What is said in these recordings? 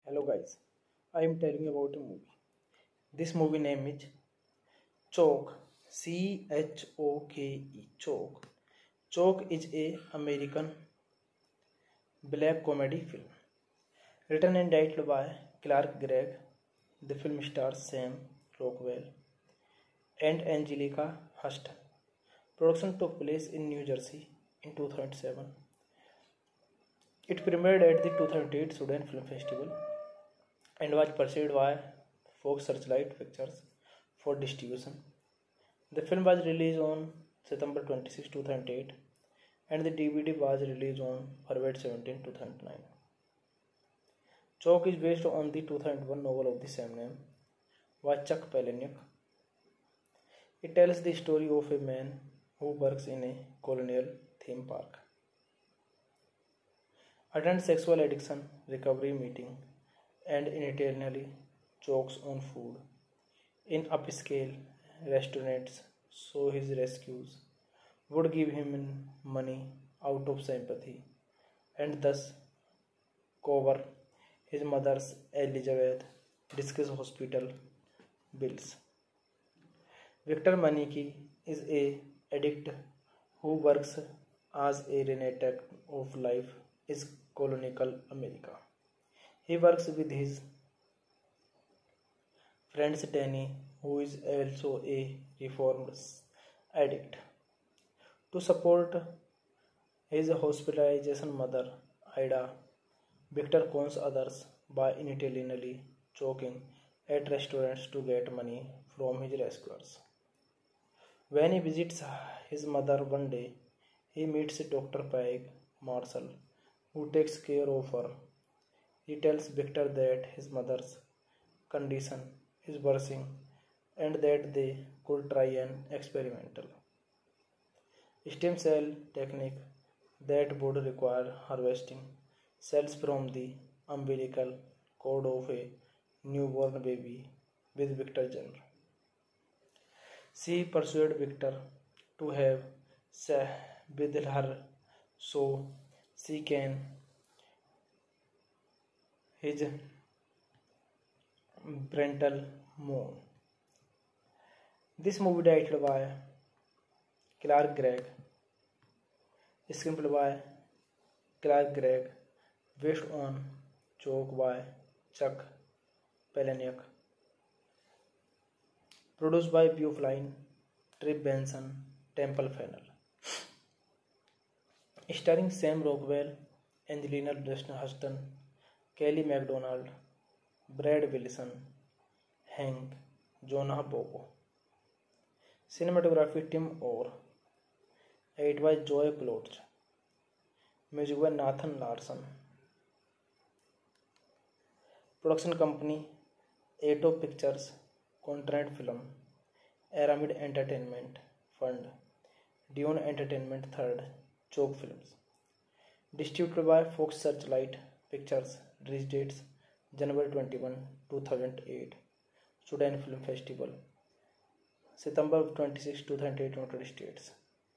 Hello guys, I am telling you about a movie. This movie name is Choke, Choke. Choke. Choke is a American black comedy film written and directed by Clark Gregg. The film stars Sam Rockwell and Angelica Huston. Production took place in New Jersey in 2007. It premiered at the 2008 Sudan Film Festival and was pursued by Fox Searchlight Pictures for distribution. The film was released on September 26, 2008 and the DVD was released on February 17, 2009. Chalk is based on the 2001 novel of the same name by Chuck Palahniuk. It tells the story of a man who works in a colonial theme park, attends sexual addiction recovery meeting, and intentionally chokes on food in upscale restaurants so his rescues would give him money out of sympathy and thus cover his mother's Elizabeth Discus hospital bills. Victor Maniki is a addict who works as a reenactor of life in colonial America. He works with his friend Danny, who is also a reformed addict, to support his hospitalization mother, Ida. Victor cons others by intentionally choking at restaurants to get money from his rescuers. When he visits his mother one day, he meets Dr. Peg Marshall, who takes care of her. He tells Victor that his mother's condition is worsening and that they could try an experimental stem cell technique that would require harvesting cells from the umbilical cord of a newborn baby with Victor Jenner. She persuaded Victor to have sex with her so she can his parental moon. This movie directed by Clark Gregg, screenplay by Clark Gregg, based on Choke by Chuck Palahniuk, produced by Viewfline, Trip Benson, Temple Fennell, starring Sam Rockwell, Angelina Huston, Kelly MacDonald, Brad Wilson, Hank, Jonah Bobo. Cinematography Tim Orr. Edit by Joy Klotz. Music by Nathan Larson. Production company Ato Pictures, Contract Film, Aramid Entertainment Fund, Dune Entertainment Third, Choke Films. Distributed by Fox Searchlight Pictures. Release dates January 21, 2008, Sudan Film Festival, September 26, 2008, United States.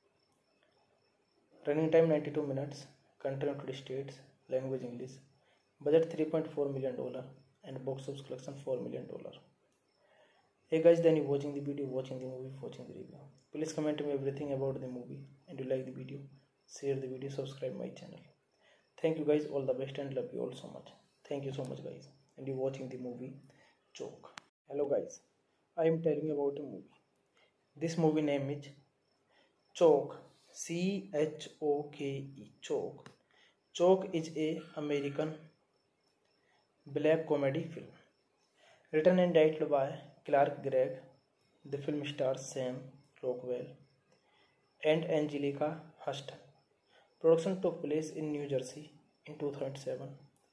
Running time 92 minutes, country United States, language English, budget $3.4 million, and box office collection $4 million. Hey guys, then you watching the video, watching the movie, watching the review. Please comment me everything about the movie, and you like the video, share the video, subscribe my channel. Thank you guys, all the best and love you all so much. Thank you so much guys, and you watching the movie Choke. Hello guys, I am telling you about a movie. This movie name is Choke, Choke. Choke. Choke is a American black comedy film written and directed by Clark Gregg. The film stars Sam Rockwell and Angelica Huston. Production took place in New Jersey in 2007.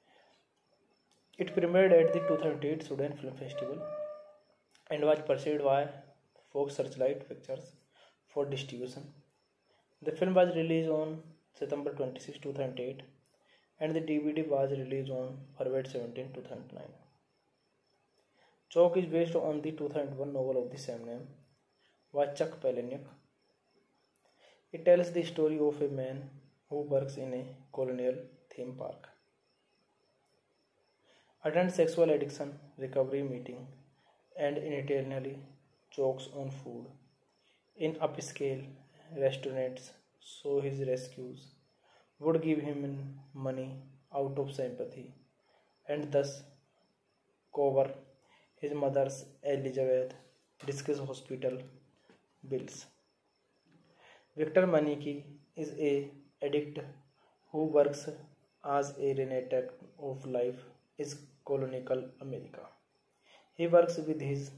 It premiered at the 2008 Sudan Film Festival and was pursued by Fox Searchlight Pictures for distribution. The film was released on September 26, 2008 and the DVD was released on February 17, 2009. Chalk is based on the 2001 novel of the same name by Chuck Palahniuk. It tells the story of a man who works in a colonial theme park, attends sexual addiction recovery meeting, and intentionally chokes on food in upscale restaurants so his rescues would give him money out of sympathy and thus cover his mother's Elizabeth Discus hospital bills. Victor Maniki is a addict who works as a renator of life is colonial America. He works with his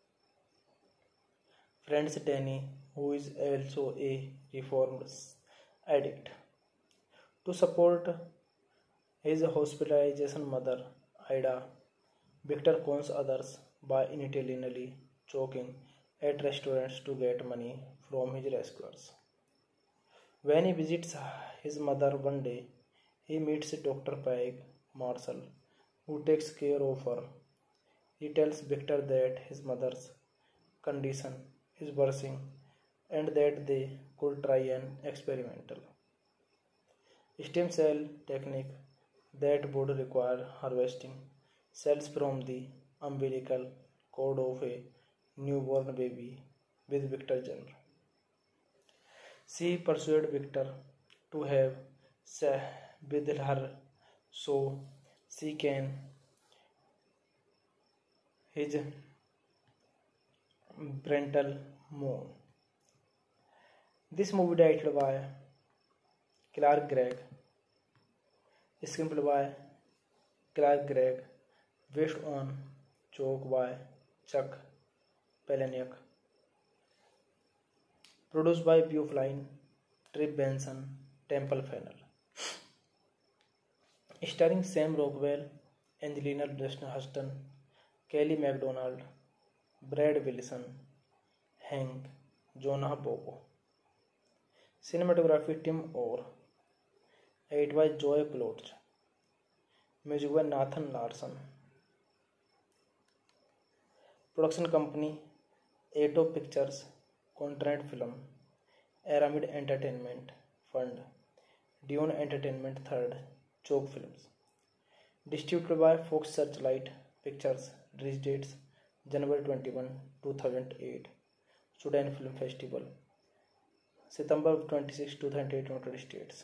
friend Danny, who is also a reformed addict, to support his hospitalization mother, Ida. Victor cons others by intentionally choking at restaurants to get money from his rescuers. When he visits his mother one day, he meets Dr. Peg Marshall, who takes care of her. He tells Victor that his mother's condition is worsening and that they could try an experimental stem cell technique that would require harvesting cells from the umbilical cord of a newborn baby with Victor Jenner. She persuaded Victor to have sex with her so she can his parental moon. This movie directed by Clark Gregg, screenplay by Clark Gregg, based on joke by Chuck Palahniuk, produced by Buefline, Trip Benson, Temple Fennell, starring Sam Rockwell, Angelina Huston, Kelly MacDonald, Brad Wilson, Hank, Jonah Bobo. Cinematography Tim Orr, edit by Joy Plotch, music by Nathan Larson. Production company Ato Pictures, Contract Film, Aramid Entertainment Fund, Dune Entertainment Third, Choke Films. Distributed by Fox Searchlight Pictures. Release dates January 21, 2008, Sudan Film Festival, September 26, 2008, United States.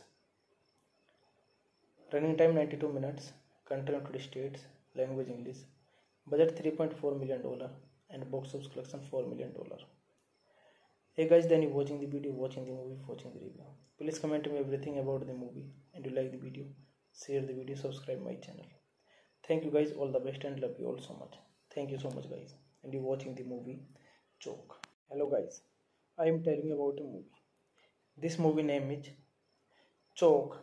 Running time 92 minutes, country United States, language English, budget $3.4 million, and box office collection $4 million. Hey guys, then you watching the video, watching the movie, watching the review. Please comment me everything about the movie, and you like the video, share the video, subscribe my channel. Thank you guys, all the best, and love you all so much. Thank you so much guys, and you watching the movie Choke. Hello guys, I am telling you about a movie. This movie name is Choke,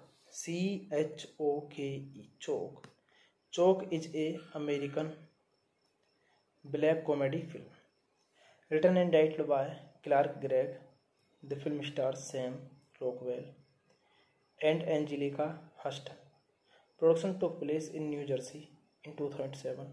Choke. Choke. Choke is a American black comedy film written and directed by Clark Gregg. The film stars Sam Rockwell and Angelica Huston. Production took place in New Jersey in 2007.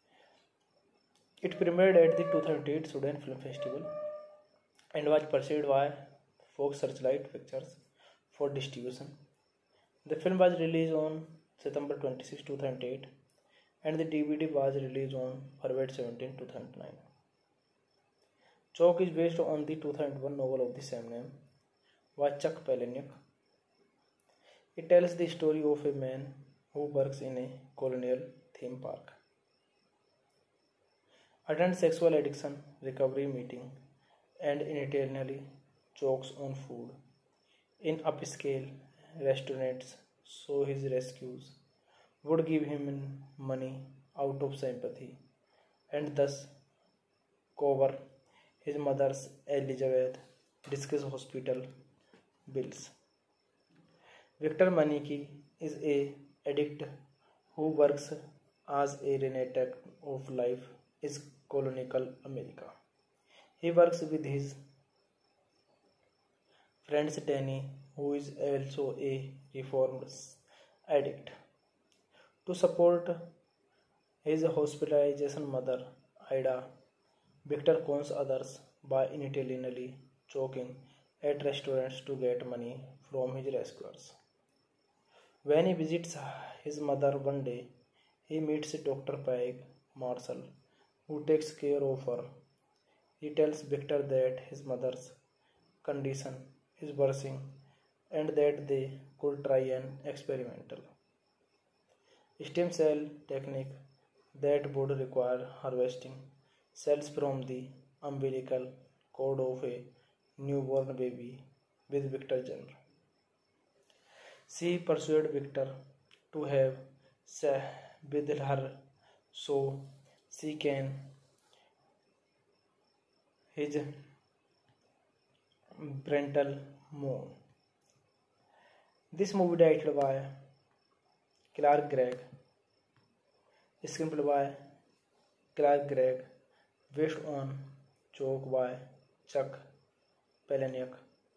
It premiered at the 2008 Sudan Film Festival and was pursued by Fox Searchlight Pictures for distribution. The film was released on September 26, 2008, and the DVD was released on February 17, 2009. Choke is based on the 2001 novel of the same name by Chuck Palahniuk. It tells the story of a man who works in a colonial theme park, attends sexual addiction recovery meeting, and intentionally chokes on food in upscale restaurants so his rescues would give him money out of sympathy and thus cover his mother's Elizabeth Discus hospital bills. Victor Maniki is a addict who works as a renator of life is colonial America. He works with his friend Danny, who is also a reformed addict, to support his hospitalization mother, Ida. Victor cons others by intentionally choking at restaurants to get money from his rescuers. When he visits his mother one day, He meets Dr. Peg Marshall, who takes care of her. He tells Victor that his mother's condition is worsening and that they could try an experimental stem cell technique that would require harvesting cells from the umbilical cord of a newborn baby with Victor Jenner. She persuaded Victor to have sex with her so she can his parental moon. This movie directed by Clark Gregg, screenplay by Clark Gregg, based on joke by Chuck Palahniuk,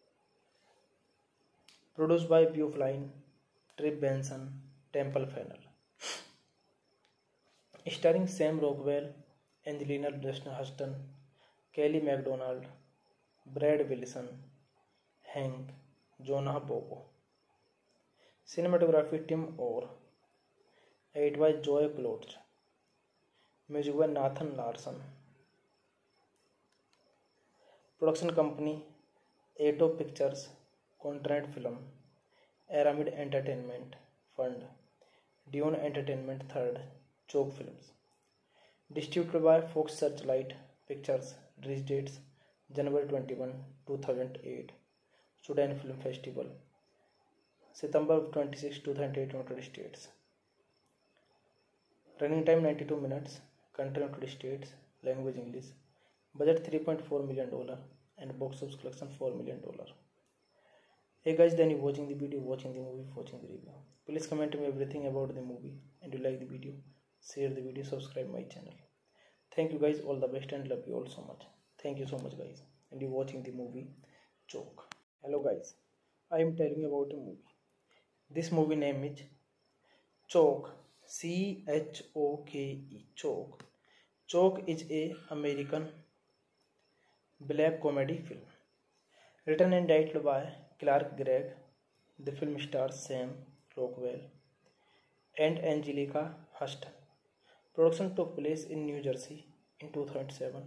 produced by Beau Flynn, Trip Benson, Temple Fennell, starring Sam Rockwell, Angelina Huston, Kelly MacDonald, Brad Wilson, Hank, Jonah Bobo. Cinematography Tim Orr. Edit by Joy Klotz. Music by Nathan Larson. Production company Ato Pictures, Contract Film, Aramid Entertainment Fund, Dune Entertainment Third, Choke Films. Distributed by Fox Searchlight Pictures. Release dates January 21, 2008, Sudan Film Festival, September 26, 2008, United States. Running time 92 minutes, country United States, language English, budget $3.4 million and box office collection $4 million. Hey guys, then you watching the video, watching the movie, watching the review. Please comment me everything about the movie, and you like the video, share the video, subscribe my channel. Thank you guys, all the best and love you all so much. Thank you so much guys, and you watching the movie Choke. Hello guys, I am telling you about a movie. This movie name is Choke, C-H-O-K-E, Choke. Choke is a American black comedy film, written and directed by Clark Gregg. The film stars Sam Rockwell and Angelica Huston. Production took place in New Jersey in 2007.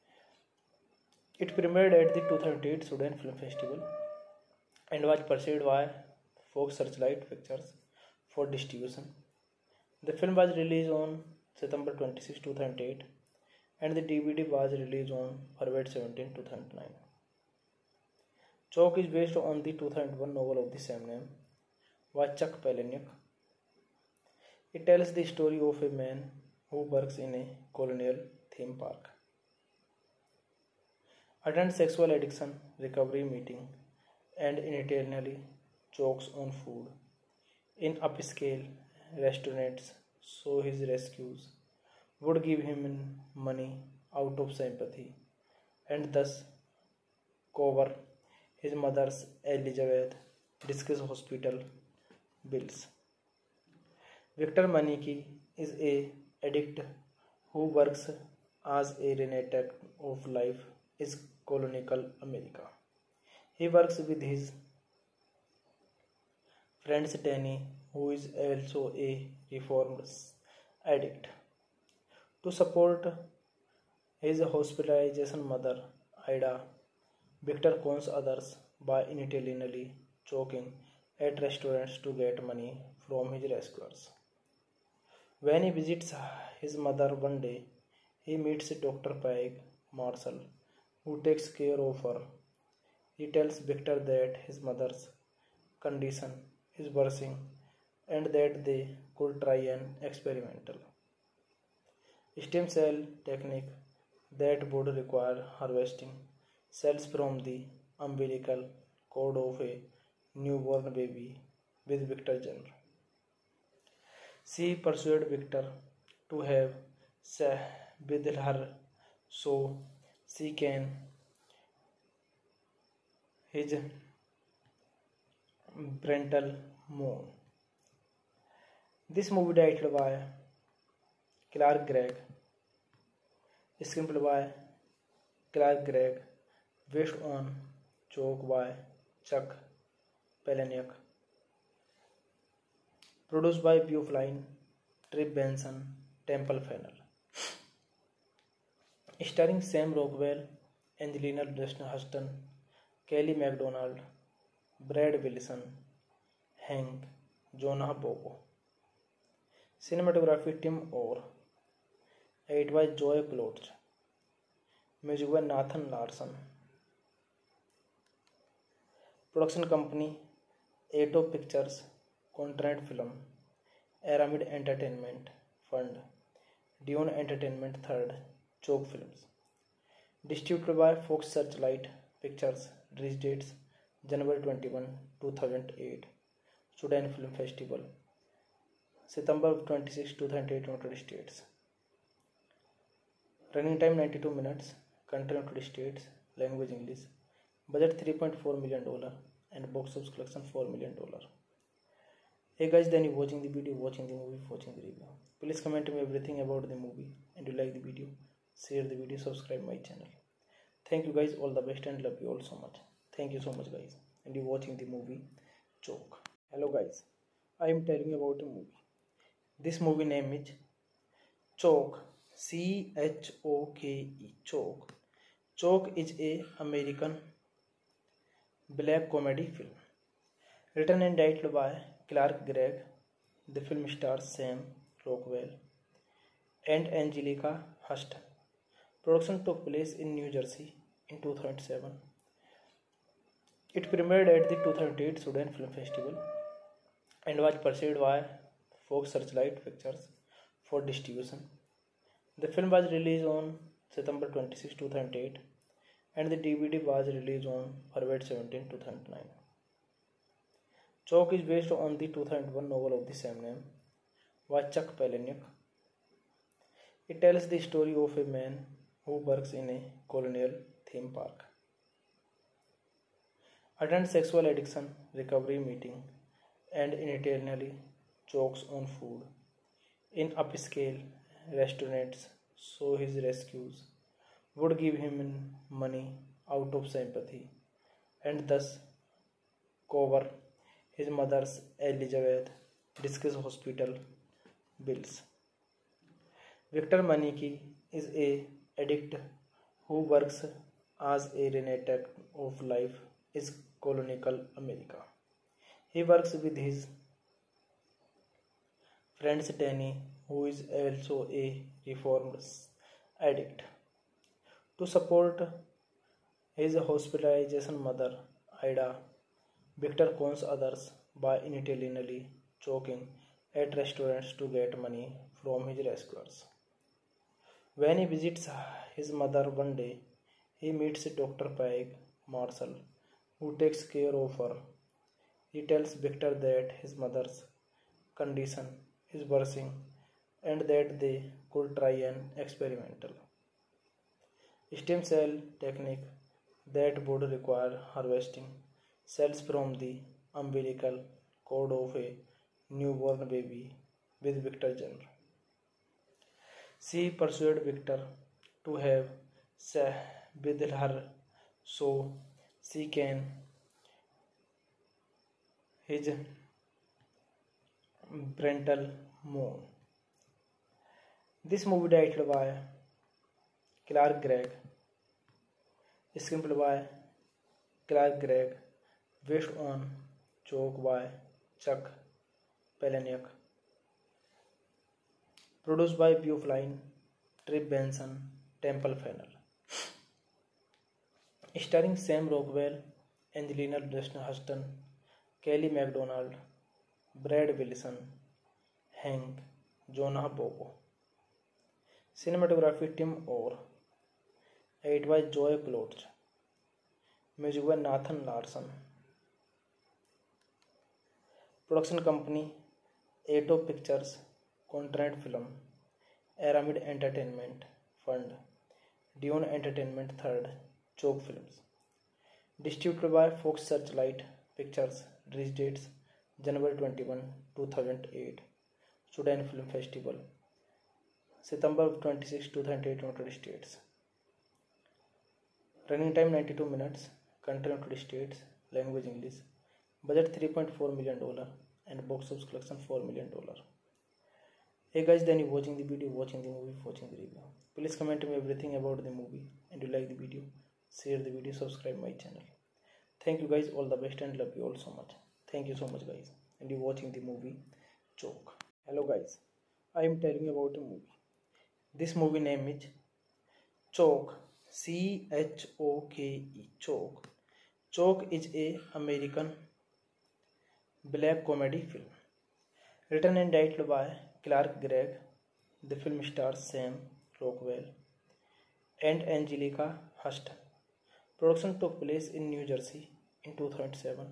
It premiered at the 2008 Sudan Film Festival and was pursued by Fox Searchlight Pictures for distribution. The film was released on September 26, 2008 and the DVD was released on February 17, 2009. Choke is based on the 2001 novel of the same name by Chuck Palahniuk. It tells the story of a man who works in a colonial theme park, attends sexual addiction recovery meeting, and internally chokes on food in upscale restaurants, so his rescues would give him money out of sympathy and thus cover his mother's Elizabeth Discus hospital bills. Victor Maniki is a addict who works as a reenactor of life in colonial America. He works with his friend Danny, who is also a reformed addict. To support his hospitalization mother, Ida, Victor cons others by intentionally choking at restaurants to get money from his rescuers. When he visits his mother one day, he meets Dr. Peg Marshall, who takes care of her. He tells Victor that his mother's condition is worsening and that they could try an experimental stem cell technique that would require harvesting cells from the umbilical cord of a newborn baby with Victor Jenner. She persuaded Victor to have sex with her so she can his parental moon. This movie directed by Clark Gregg, screenplay by Clark Gregg, based on joke by Chuck Palahniuk, produced by Beau Flynn, Trip Benson, Temple Fennel. Starring Sam Rockwell, Angelina Huston, Kelly MacDonald, Brad Wilson, Hank, Jonah Bobo. Cinematography Tim Orr. Edit by Joy Klotz. Music by Nathan Larson. Production company Ato Pictures, Contract Film, Aramid Entertainment Fund, Dune Entertainment Third, Choke Films. Distributed by Fox Searchlight Pictures. Release dates January 21, 2008. Sudan Film Festival. September 26, 2008 United States. Running time 92 minutes. Country United States. Language English. Budget $3.4 million and box office collection $4 million. Hey guys, then you watching the video, watching the movie, watching the review. Please comment me everything about the movie, and you like the video, share the video, subscribe my channel. Thank you guys, all the best and love you all so much. Thank you so much guys. And you watching the movie Choke. Hello guys, I am telling you about a movie. This movie name is Choke. Choke. Choke. Choke is a American black comedy film written and directed by Clark Gregg. The film stars Sam Rockwell and Angelica Huston. Production took place in New Jersey in 2007. It premiered at the 2008 Sudan Film Festival and was pursued by Fox Searchlight Pictures for distribution. The film was released on September 26, 2008 and the DVD was released on February 17, 2009. Choke is based on the 2001 novel of the same name by Chuck Palahniuk. It tells the story of a man who works in a colonial theme park, attends sexual addiction recovery meeting, and intentionally chokes on food in upscale restaurants so his rescues would give him money out of sympathy and thus cover his mother's Elizabeth Discus hospital bills. Victor Maniki is a addict who works as a reenactor of life in colonial America. He works with his friend Danny, who is also a reformed addict, to support his hospitalization mother, Ida. Victor cons others by intentionally choking at restaurants to get money from his rescuers. When he visits his mother one day, he meets Dr. Peg Marshall, who takes care of her. He tells Victor that his mother's condition is worsening and that they could try an experimental stem cell technique that would require harvesting cells from the umbilical cord of a newborn baby with Victor's gender. She persuaded Victor to have sex with her so she can his parental moon. This movie directed by Clark Gregg, screenplay by Clark Gregg, based on Choke by Chuck Palahniuk, produced by Viewfline, Trip Benson, Temple Fennel. Starring Sam Rockwell, Angelina Huston, Kelly MacDonald, Brad Wilson, Hank, Jonah Bobo. Cinematography Tim Orr. Edit by Joy Klotz. Music by Nathan Larson. Production company Ato Pictures, Contract Film, Aramid Entertainment Fund, Dune Entertainment Third, Choke Films. Distributed by Fox Searchlight Pictures. Release dates January 21, 2008. Sudan Film Festival. September 26, 2008 United States. Running time 92 minutes. Country United States. Language English. Budget $3.4 million and box office collection $4 million. Hey guys, then you watching the video, watching the movie, watching the review. Please comment me everything about the movie, and you like the video, share the video, subscribe my channel. Thank you guys, all the best and love you all so much. Thank you so much guys. And you watching the movie Choke. Hello guys, I am telling you about a movie. This movie name is Choke. Choke. Choke. Choke is a American black comedy film. Written and directed by Clark Gregg, the film stars Sam Rockwell and Angelica Huston. Production took place in New Jersey in 2007.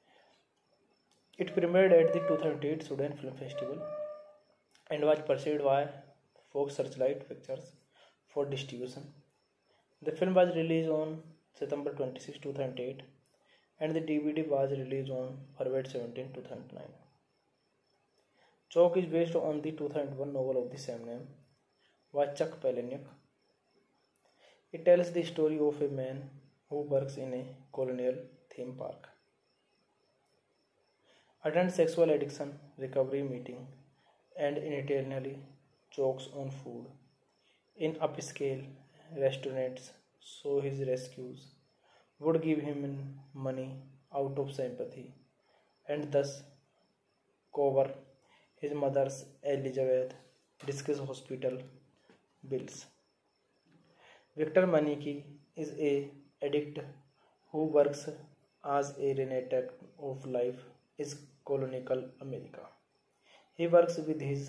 It premiered at the 2008 Sudan Film Festival and was pursued by Fox Searchlight Pictures for distribution. The film was released on September 26, 2008 and the DVD was released on February 17, 2009. Choke is based on the 2001 novel of the same name by Chuck Palahniuk. It tells the story of a man who works in a colonial theme park, attends sexual addiction recovery meeting, and internally chokes on food in upscale restaurants, so his rescues would give him money out of sympathy and thus cover his mother's Elizabeth Discus hospital bills. Victor Maniki is a addict who works as a renator of life in colonial America. He works with his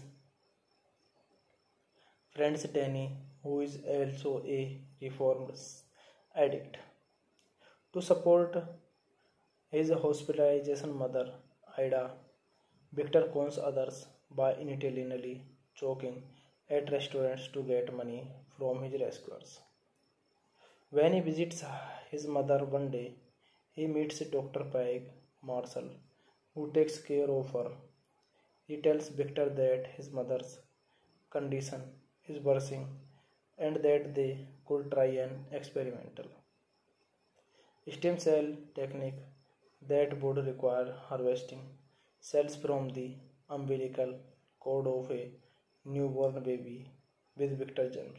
friend Danny, who is also a reformed addict. To support his hospitalization mother, Ida, Victor cons others by intentionally choking at restaurants to get money from his rescuers. When he visits his mother one day, he meets Dr. Peg Marshall, who takes care of her. He tells Victor that his mother's condition is worsening and that they could try an experimental stem cell technique that would require harvesting cells from the umbilical cord of a newborn baby with Victor Jenner.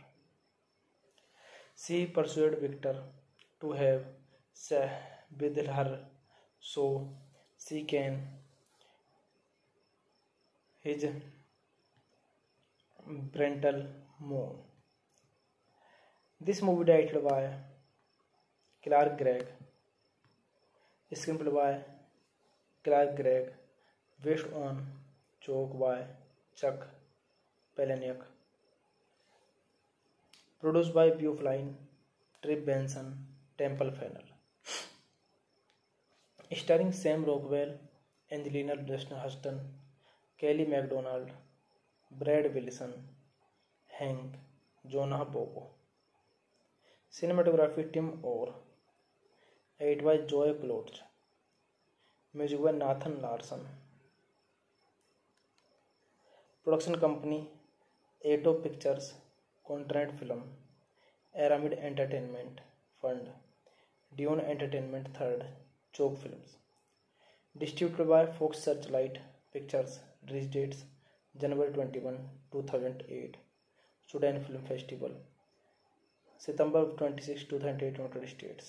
She persuaded Victor to have sex with her so she can his parental mourn. This movie directed by Clark Gregg, screenplay by Clark Gregg, based on Choke by Chuck Palahniuk, produced by Beau Flynn, Trip Benson, Temple Fennell, starring Sam Rockwell, Angelina Huston, Kelly MacDonald, Brad Wilson, Hank, Jonah Bobo. Cinematography Tim Orr. Edit by Joy Klotz. Music by Nathan Larson. Production company Ato Pictures, Contract Film, Aramid Entertainment Fund, Dion Entertainment Third, Choke Films. Distributed by Fox Searchlight Pictures. Release dates January 21, 2008, Sudan Film Festival, September 26, 2008, United States.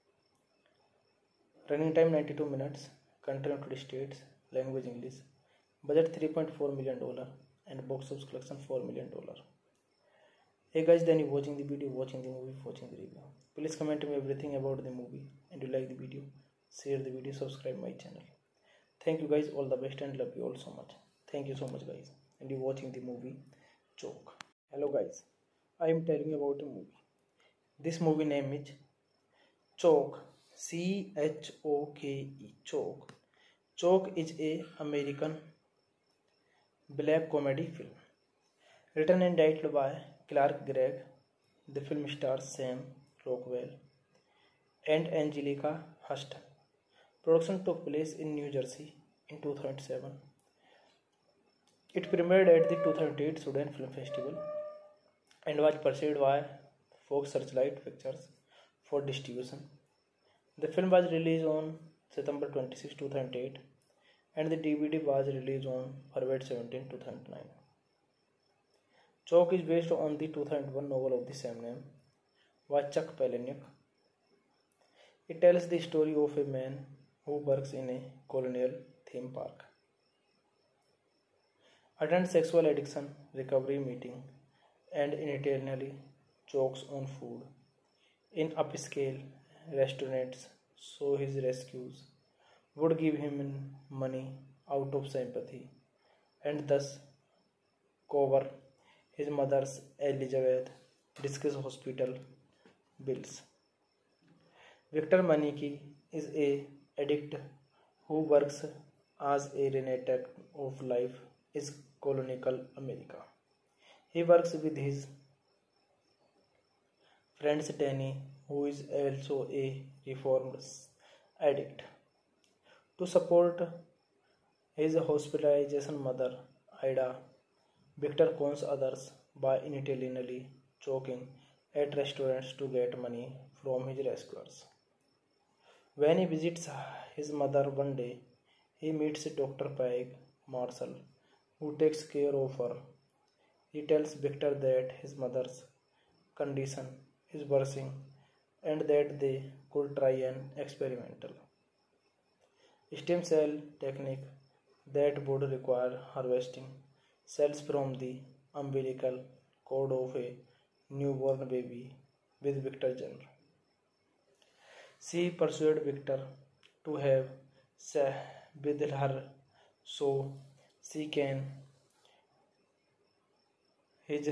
Running time 92 minutes, country United States, language English, budget $3.4 million and box office collection $4 million. Hey guys, then you watching the video, watching the movie, watching the review. Please comment me everything about the movie, and you like the video, share the video, subscribe my channel. Thank you guys, all the best and love you all so much. Thank you so much guys. And you watching the movie Choke. Hello guys, I am telling you about a movie. This movie name is Choke. Choke. Choke. Choke is a American black comedy film. Written and directed by Clark Gregg. The film stars Sam Rockwell and Angelica Huston. Production took place in New Jersey in 2007. It premiered at the 2008 Sudan Film Festival and was pursued by Fox Searchlight Pictures for distribution. The film was released on September 26, 2008 and the DVD was released on February 17, 2009. Chalk is based on the 2001 novel of the same name by Chuck Palahniuk. It tells the story of a man who works in a colonial theme park, attends sexual addiction recovery meeting, and internally chokes on food in upscale restaurants, so his rescues would give him money out of sympathy and thus cover his mother's Elizabeth discuss hospital bills. Victor Maniki is a addict who works as a reenactor of life in colonial America. He works with his friend Danny, who is also a reformed addict, to support his hospitalization mother, Ida. Victor cons others by intentionally choking at restaurants to get money from his rescuers. When he visits his mother one day, he meets Dr. Peg Marshall, who takes care of her. He tells Victor that his mother's condition is worsening and that they could try an experimental stem cell technique that would require harvesting cells from the umbilical cord of a newborn baby with Victor Jenner. She persuaded Victor to have sex with her so she can his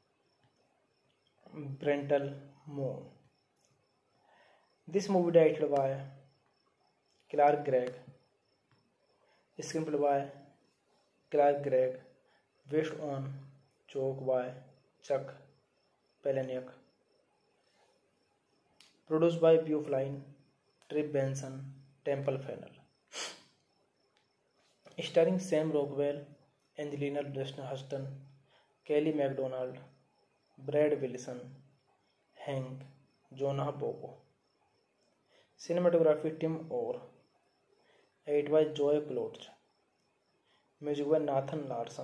parental mourn. This movie directed by Clark Gregg, screenplay by Clark Gregg, based on Chalk by Chuck Palahniuk, produced by Beau Flynn, Trip Benson, Temple Fennell, starring Sam Rockwell, Angelina Huston, Kelly MacDonald, Brad Wilson, Hank, Jonah Bobo. Cinematography Tim Orr. Edit by Joy Klotz. Music by Nathan Larson.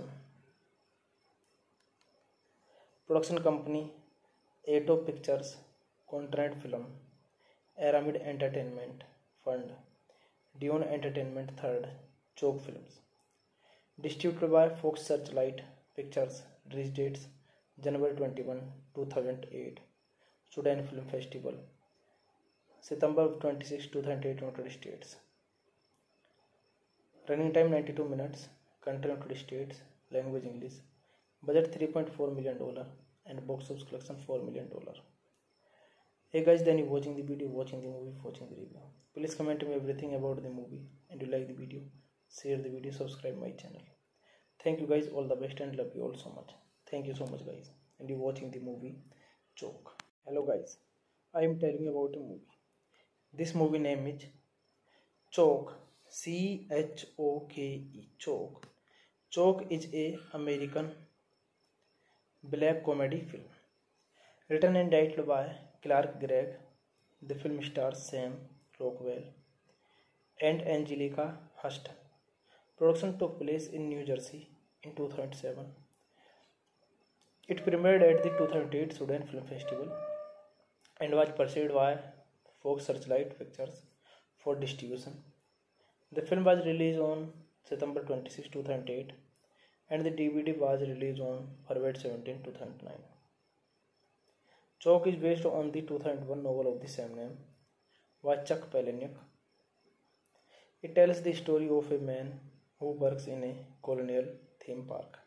Production company Ato Pictures, Contract Film, Aramid Entertainment Fund, Dion Entertainment Third, Chalk Films. Distributed by Fox Searchlight Pictures. Release dates January 21, 2008, Sudan Film Festival, September 26, 2008, United States. Running time 92 minutes, country United States, language English, budget $3.4 million, and box office collection $4 million. Hey guys, then you watching the video, watching the movie, watching the review. Please comment me everything about the movie, and you like the video, share the video, subscribe my channel. Thank you guys, all the best, and love you all so much. Thank you so much guys, and you watching the movie Chalk. Hello guys, I am telling you about a movie. This movie name is Chalk, C-H-O-K-E, Chalk. Chalk is a American black comedy film, written and directed by Clark Gregg. The film stars Sam Rockwell and Angelica Huston. Production took place in New Jersey in 2007. It premiered at the 2008 Sudan Film Festival and was pursued by Fox Searchlight Pictures for distribution. The film was released on September 26, 2008, and the DVD was released on February 17, 2009. Chalk is based on the 2001 novel of the same name by Chuck Palahniuk. It tells the story of a man who works in a colonial theme park,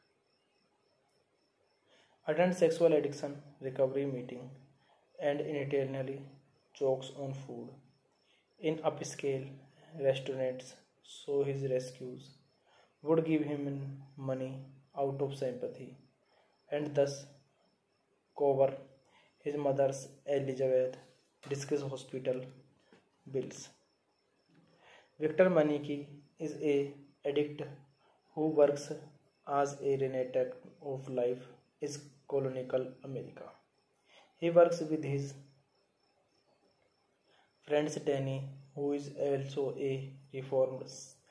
attends sexual addiction recovery meeting, and internally chokes on food in upscale restaurants, so his rescues would give him money out of sympathy and thus cover his mother's Elizabeth discuss hospital bills. Victor Maniki is a addict who works as a reenactor of life in colonial America. He works with his friend Danny, who is also a reformed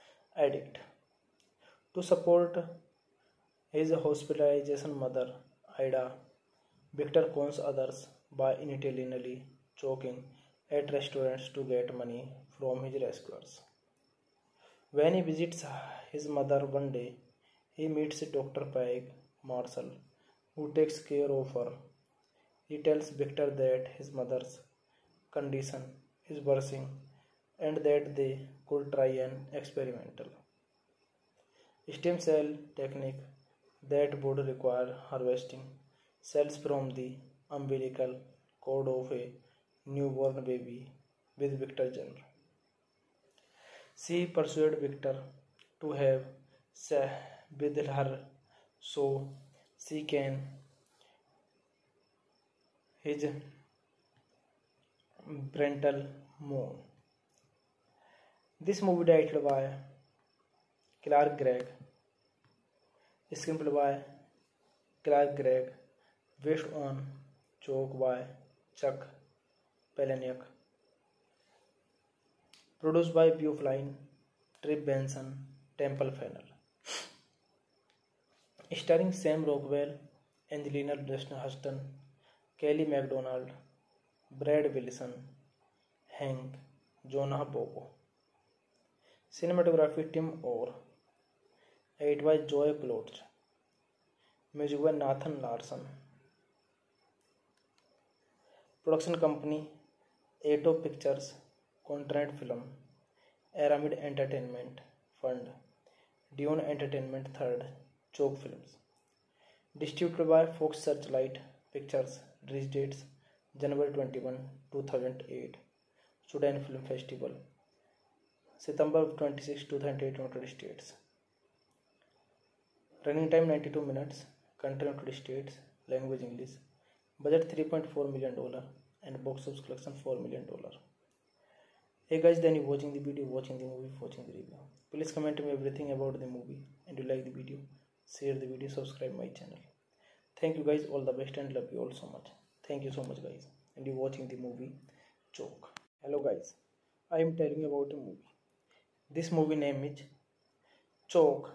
addict, to support his hospitalization mother, Ida. Victor cons others by intentionally choking at restaurants to get money from his rescuers. When he visits his mother one day, he meets Dr. Peg Marshall, who takes care of her. He tells Victor that his mother's condition is worsening and that they could try an experimental stem cell technique that would require harvesting cells from the umbilical cord of a newborn baby with Victor Jenner. She persuaded Victor to have sex with her so she can his parental moon. This movie directed by Clark Gregg, screenplay by Clark Gregg, based on joke by Chuck Palahniuk, produced by Buefline, Trip Benson, Temple Fennell, starring Sam Rockwell, Angelina Huston, Kelly MacDonald, Brad Wilson, Hank, Jonah Bobo. Cinematography Tim Orr. Edit by Joy Klotz. Music by Nathan Larson. Production company Ato Pictures, Contract Film, Aramid Entertainment Fund, Dune Entertainment Third, Choke Films. Distributed by Fox Searchlight Pictures. Release dates January 21, 2008, Sudan Film Festival, September 26, 2008, United States. Running time 92 minutes, country United States, language English, budget $3.4 million, and box office collection $4 million. Hey guys, then you watching the video, watching the movie, watching the review. Please comment me everything about the movie, and you like the video, share the video, subscribe my channel. Thank you guys, all the best, and love you all so much. Thank you so much guys, and you watching the movie Choke. Hello guys, I am telling you about a movie. This movie name is Choke,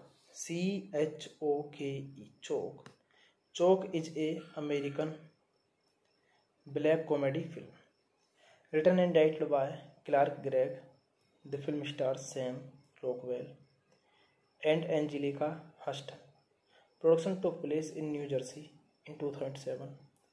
Choke. Choke. Choke is a American black comedy film written and directed by Clark Gregg. The film stars Sam Rockwell and Angelica Huston. Production took place in New Jersey in 2007.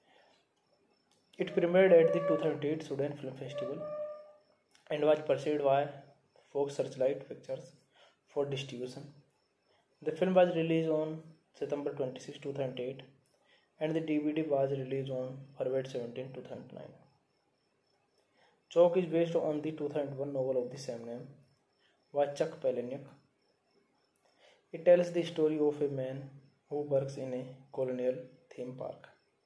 It premiered at the 2008 Sudan Film Festival and was pursued by Fox Searchlight Pictures for distribution. The film was released on September 26, 2008, and the DVD was released on February 17, 2009. Choke is based on the 2001 novel of the same name by Chuck Palahniuk. It tells the story of a man who works in a colonial theme park,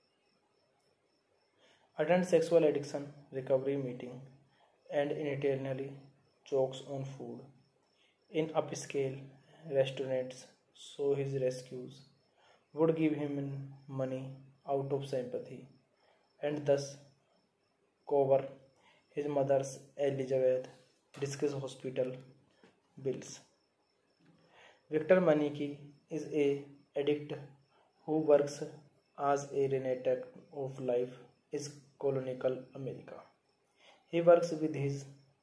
attends sexual addiction recovery meeting, and intentionally chokes on food in upscale restaurants so his rescues would give him money out of sympathy and thus cover his mother's Elizabeth Discus hospital bills. Victor Maniki is a addict who works as a reenactor of life in colonial America. He works with his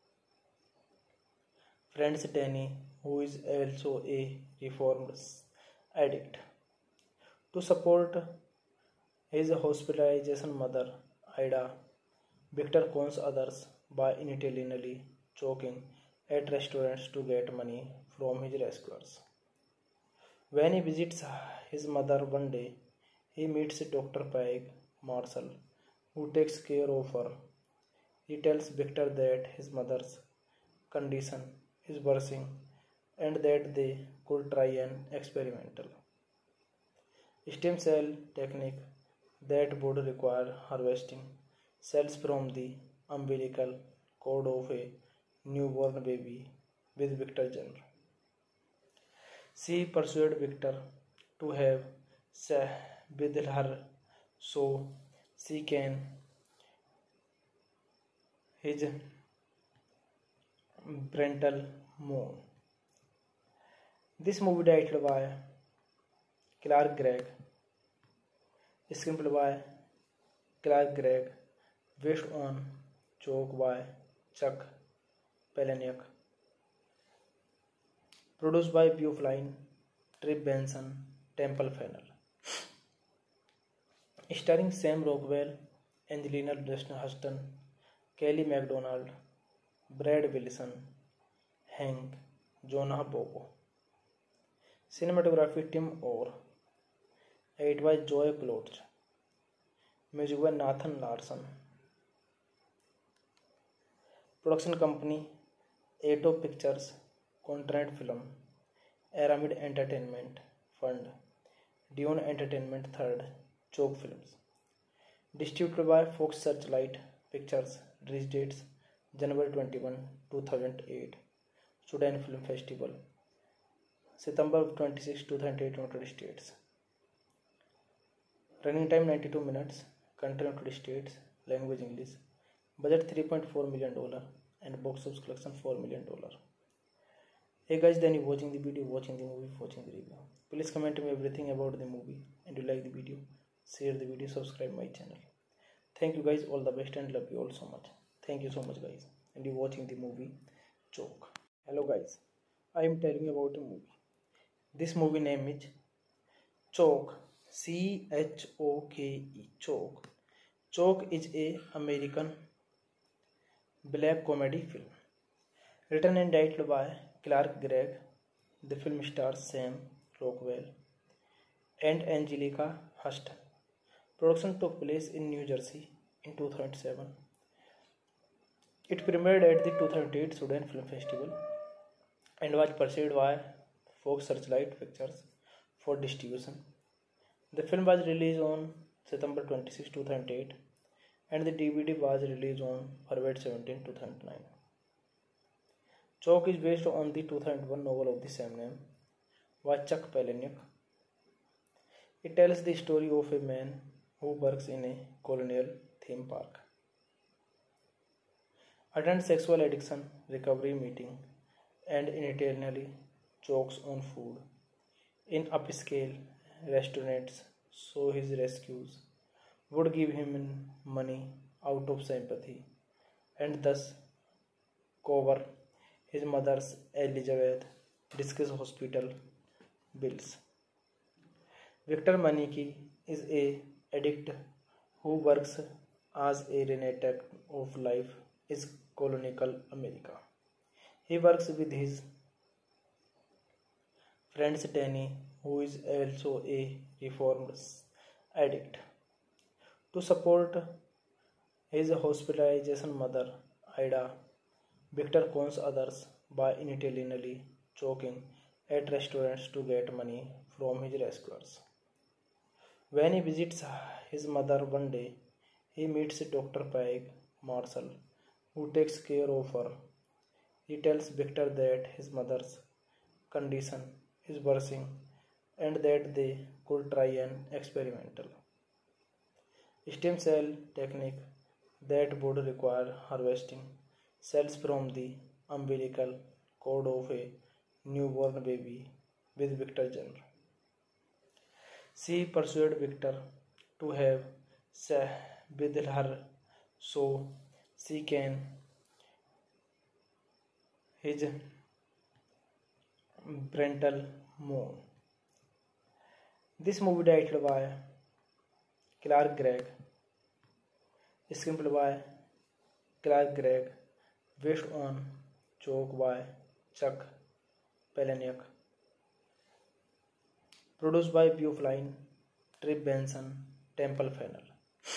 friend Danny, who is also a reformed addict. To support his hospitalization mother, Ida, Victor cons others by intentionally choking at restaurants to get money from his rescuers. When he visits his mother one day, he meets Dr. Peg Marshall, who takes care of her. He tells Victor that his mother's condition is worsening and that they could try an experimental stem cell technique that would require harvesting cells from the umbilical cord of a newborn baby with Victor Jenner. She persuaded Victor to have sex with her so she can his parental moon. This movie directed by Clark Gregg, Screenplay by Clark Gregg, based on Choke by Chuck Palahniuk, produced by Beau Flynn, Trip Benson, Temple Fennell, starring Sam Rockwell, Angelina Huston, Kelly MacDonald, Brad Wilson, Hank, Jonah Bobo. Cinematography Tim Orr, edited by Joy Klotz, music by Nathan Larson. Production company Ato Pictures, Contract Film, Aramid Entertainment Fund, Dune Entertainment Third, Choke Films. Distributed by Fox Searchlight Pictures. Release dates January 21, 2008, Sudan Film Festival, September 26, 2008, United States. Running time 92 minutes, country United States, language English, budget $3.4 million, and box office collection $4 million. Hey guys, then you watching the video, watching the movie, watching the review. Please comment me everything about the movie, and you like the video, share the video, subscribe my channel. Thank you guys, all the best, and love you all so much. Thank you so much guys, and you watching the movie Choke. Hello guys, I am telling you about a movie. This movie name is Choke, Choke. Choke. Choke is a American black comedy film written and directed by Clark Gregg. The film stars Sam Rockwell and Angelica Huston. Production took place in New Jersey in 2007. It premiered at the 2008 Sudan Film Festival and was pursued by Fox Searchlight Pictures for distribution. The film was released on September 26, 2008, and the DVD was released on February 17, 2009. Choke is based on the 2001 novel of the same name by Chuck Palahniuk. It tells the story of a man who works in a colonial theme park, attends sexual addiction recovery meeting, and internally chokes on food in upscale restaurants, so his rescues would give him money out of sympathy and thus cover his mother's Elizabeth Discus hospital bills. Victor Maniki is a addict who works as a reenactor of life in colonial America. He works with his friend Danny, who is also a reformed addict, to support his hospitalization mother, Ida. Victor cons others by intentionally choking at restaurants to get money from his rescuers. When he visits his mother one day, he meets Dr. Peg Marshall, who takes care of her. He tells Victor that his mother's condition is worsening and that they could try an experimental stem cell technique that would require harvesting cells from the umbilical cord of a newborn baby with Victor Jenner. She persuaded Victor to have sex with her so she can his parental mourn. This movie directed by Clark Gregg, screenplay by Clark Gregg, based on Choke by Chuck Palahniuk, produced by Beau Flynn, Trip Benson, Temple Fennell,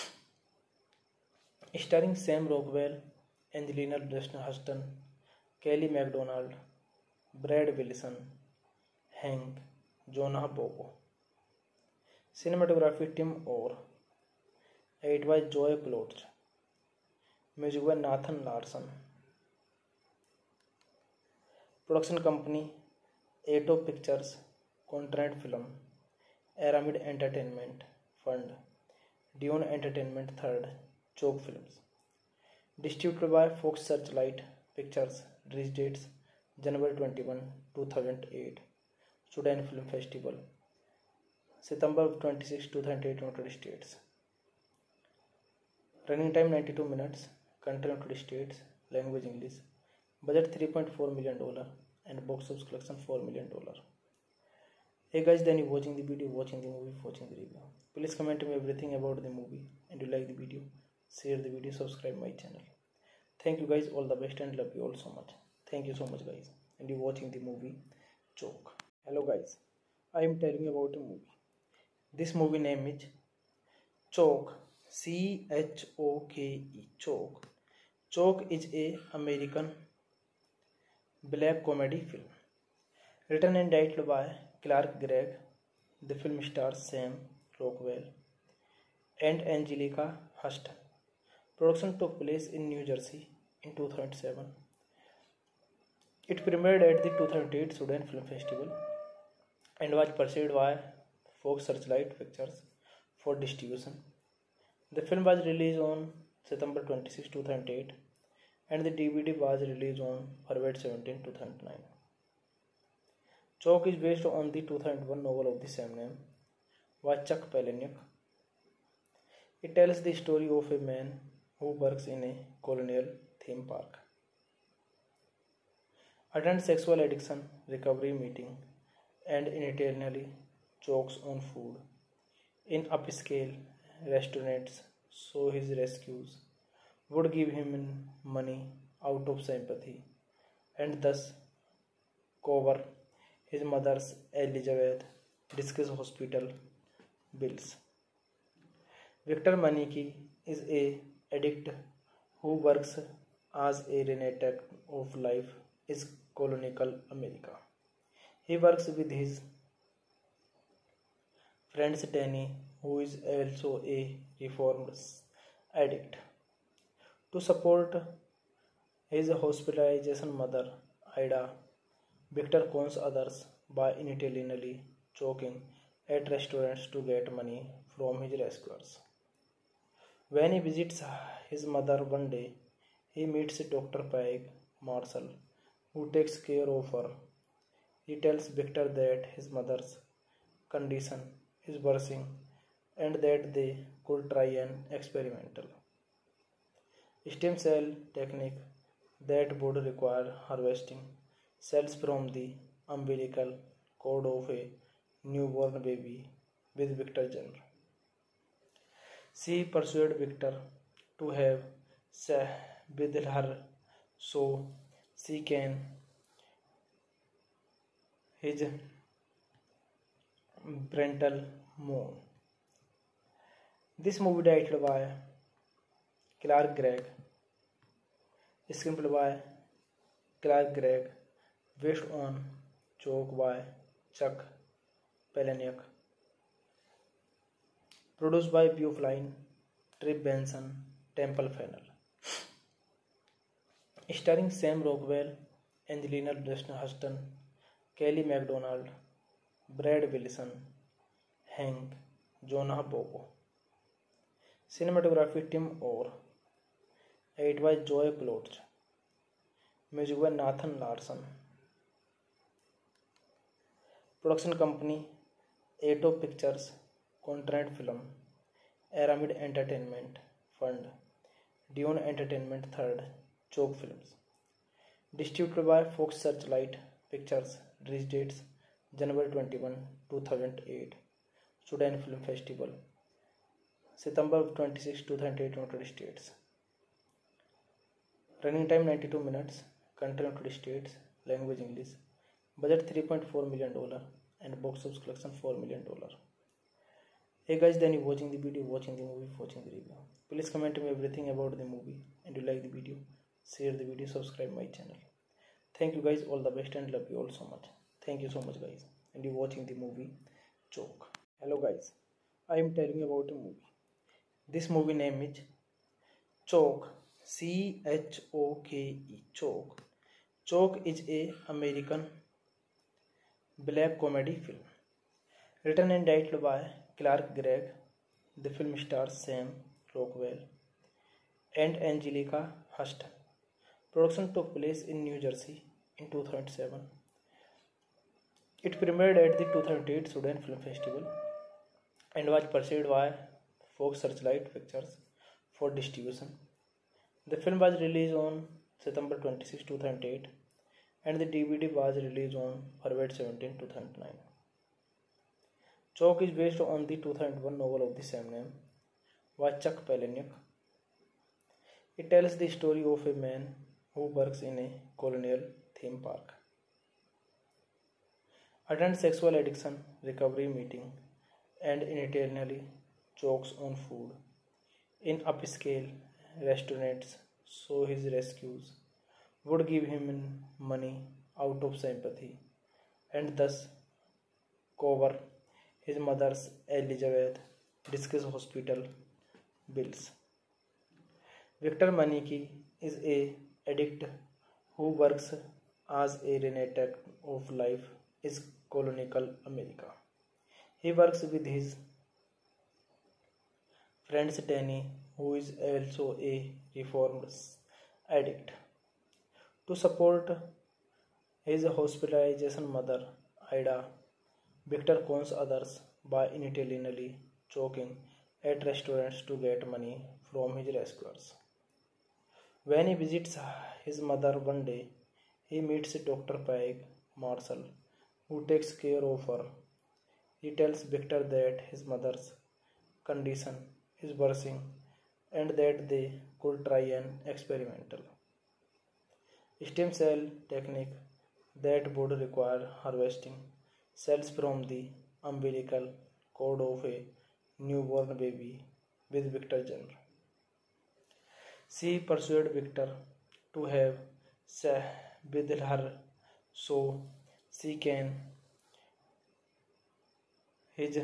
starring Sam Rockwell, Angelina Huston, Kelly MacDonald, Brad Wilson, Hank, Jonah Bobo. Cinematography Tim Orr, edited by Joy Klotz, music by Nathan Larson. Production company Ato Pictures, Contract Film, Aramid Entertainment Fund, Dune Entertainment Third, Choke Films. Distributed by Fox Searchlight Pictures. Release dates January 21, 2008, Sudan Film Festival, September 26, 2008, United States. Running time 92 minutes. Country United States. Language English. Budget $3.4 million and box office collection $4 million. Hey guys, then you watching the video, watching the movie, watching the review. Please comment me everything about the movie, and you like the video, share the video, subscribe my channel. Thank you guys, all the best and love you all so much. Thank you so much guys. And you watching the movie Choke. Hello guys, I am telling you about a movie. This movie name is Choke. Choke. Choke. Choke is a American black comedy film. Written and directed by Clark Gregg. The film stars Sam Rockwell and Angelica Huston. Production took place in New Jersey in 2007. It premiered at the 2008 Sudan Film Festival and was purchased by Fox Searchlight Pictures for distribution. The film was released on September 26, 2008 and the DVD was released on February 17, 2009. Choke is based on the 2001 novel of the same name by Chuck Palahniuk. It tells the story of a man who works in a colonial theme park, attends sexual addiction recovery meeting, and intentionally chokes on food in upscale restaurants so his rescues would give him money out of sympathy and thus cover his mother's Elizabeth Discus hospital bills. Victor Maniki is a addict who works as a reenactor of life in colonial America. He works with his friend Danny, who is also a reformed addict. To support his hospitalization mother, Ida, Victor cons others by intentionally choking at restaurants to get money from his rescuers. When he visits his mother one day, he meets Dr. Peg Marshall, who takes care of her. He tells Victor that his mother's condition is worsening and that they could try an experimental stem cell technique that would require harvesting cells from the umbilical cord of a newborn baby with Victor's gender. She persuaded Victor to have sex with her so she can his parental moon. This movie directed by Clark Gregg, screenplay by Clark Gregg, based on Choke by Chuck Palahniuk, produced by Viewfline, Trip Benson, Temple Fennell, starring Sam Rockwell, Angelina Huston, Kelly MacDonald, Brad Wilson, Hank, Jonah Bobo. Cinematography Tim Orr. Edit by Joy Klotz. Music by Nathan Larson. Production company Ato Pictures, Contract Film, Aramid Entertainment Fund, Dune Entertainment Third, Choke Films. Distributed by Fox Searchlight Pictures. Release dates January 21, 2008, Sudan Film Festival, September 26, 2008, United States. Running time 92 minutes. Country United States. Language English. Budget $3.4 million and box office collection $4 million. Hey guys, then you watching the video, watching the movie, watching the review. Please comment me everything about the movie, and you like the video, share the video, subscribe my channel. Thank you guys, all the best and love you all so much. Thank you so much guys. And you watching the movie Choke. Hello guys, I am telling you about a movie. This movie name is Choke. Choke. Choke. Choke is a American black comedy film. Written and directed by Clark Gregg. The film stars Sam Rockwell and Angelica Huston. Production took place in New Jersey in 2007. It premiered at the 2008 Sudan Film Festival and was pursued by Fox Searchlight Pictures for distribution. The film was released on September 26, 2008, and the DVD was released on February 17, 2009. Chalk is based on the 2001 novel of the same name by Chuck Palahniuk. It tells the story of a man who works in a colonial theme park, attends sexual addiction recovery meeting, and internally chokes on food in upscale restaurants, so his rescues would give him money out of sympathy and thus cover his mother's Elizabeth Discus hospital bills. Victor Maniki is a addict who works as a reenactor of life in colonial America. He works with his friend Danny, who is also a reformed addict, to support his hospitalization mother, Ida. Victor cons others by intentionally choking at restaurants to get money from his rescuers. When he visits his mother one day, he meets Dr. Peg Marshall, who takes care of her. He tells Victor that his mother's condition is worsening and that they could try an experimental stem cell technique that would require harvesting cells from the umbilical cord of a newborn baby with Victor Jenner. She persuaded Victor to have sex with her so she can his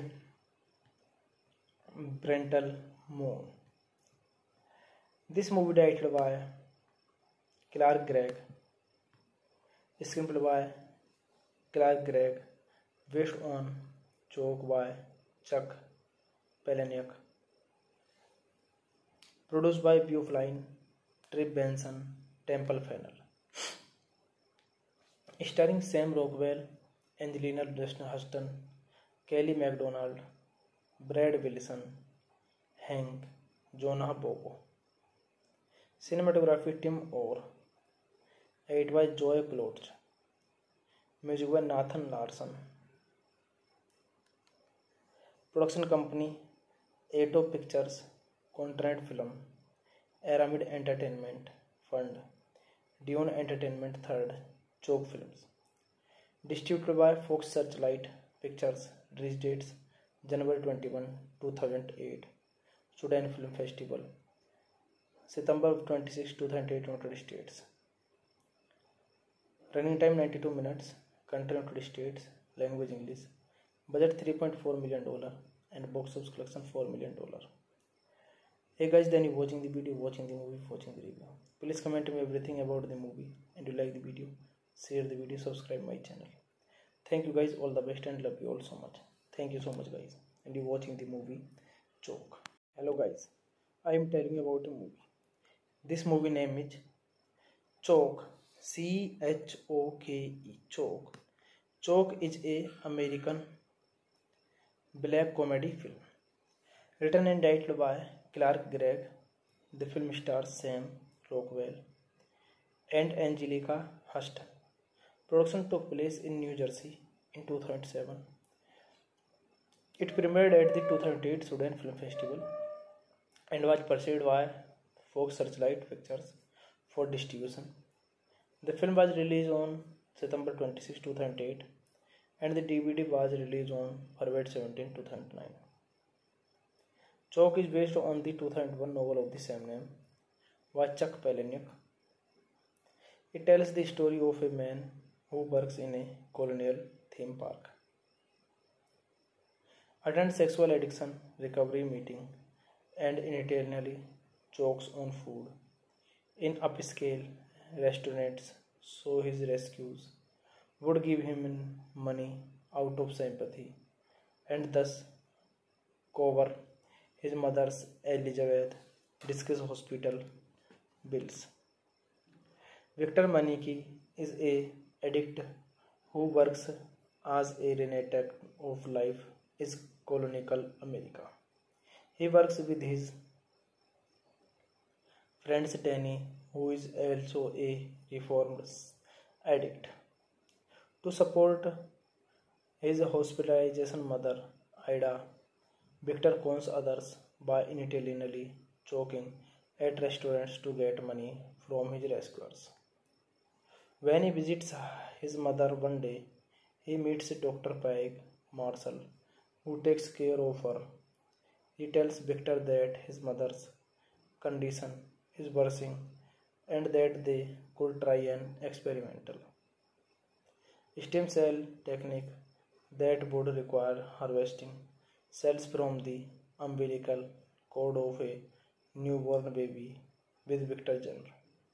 parental mourn. This movie directed by Clark Gregg, screenplay by Clark Gregg, based on Chalk by Chuck Palahniuk, produced by Beau Flynn, Trip Benson, Temple Fennell, starring Sam Rockwell, Angelina Huston, Kelly MacDonald, Brad Wilson, Hank, Jonah Bobo. Cinematography Tim Orr. Edit by Joy Klotz. Music by Nathan Larson. Production company Ato Pictures, Contract Film, Aramid Entertainment Fund, Dion Entertainment Third, Chalk Films. Distributed by Fox Searchlight Pictures. Release dates January 21, 2008. Sudan Film Festival, September 26, 2008, United States. Running time 92 minutes. Country United States. Language English. Budget $3.4 million and box office collection $4 million. Hey guys, then you watching the video, watching the movie, watching the review. Please comment me everything about the movie, and you like the video, share the video, subscribe my channel. Thank you guys, all the best, and love you all so much. Thank you so much guys, and you watching the movie Chalk. Hello guys, I am telling you about a movie. This movie name is Chalk, C-H-O-K-E, Chalk. Chalk is a American black comedy film, written and directed by Clark Gregg. The film stars Sam Rockwell and Angelica Huston. Production took place in New Jersey in 2007. It premiered at the 2008 Sudan Film Festival and was pursued by Fox Searchlight Pictures for distribution. The film was released on September 26, 2008, and the DVD was released on February 17, 2009. Chalk is based on the 2001 novel of the same name by Chuck Palahniuk. It tells the story of a man who works in a colonial theme park, attends sexual addiction recovery meeting, and internally chokes on food in upscale restaurants, so his rescues would give him money out of sympathy and thus cover his mother's Elizabeth Discus hospital bills. Victor Maniki is a addict who works as a reenactor of life is colonial America. He works with his friend Danny, who is also a reformed addict. To support his hospitalization mother, Ida, Victor cons others by intentionally choking at restaurants to get money from his rescuers. When he visits his mother one day, he meets Dr. Peg Marshall, who takes care of her. He tells Victor that his mother's condition is worsening and that they could try an experimental stem cell technique that would require harvesting cells from the umbilical cord of a newborn baby with Victor Jenner.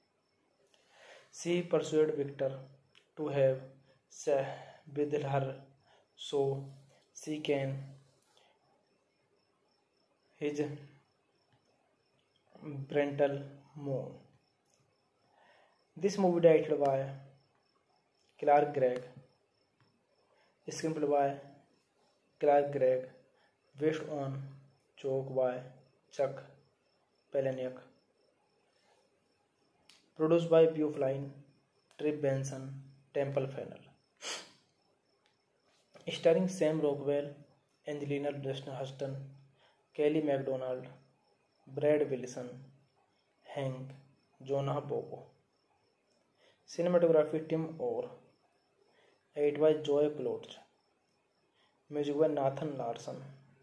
She persuaded Victor to have sex with her so she can his parental moon. This movie directed by Clark Gregg, screenplay by Clark Gregg, based on joke by Chuck Palahniuk, produced by Beau Flynn, Trip Benson, Temple Fennell, starring Sam Rockwell, Angelina Huston, Kelly MacDonald, Brad Wilson, Hank, Jonah Bobo. Cinematography Tim Orr. Edit by Joy Klotz. Music by Nathan Larson.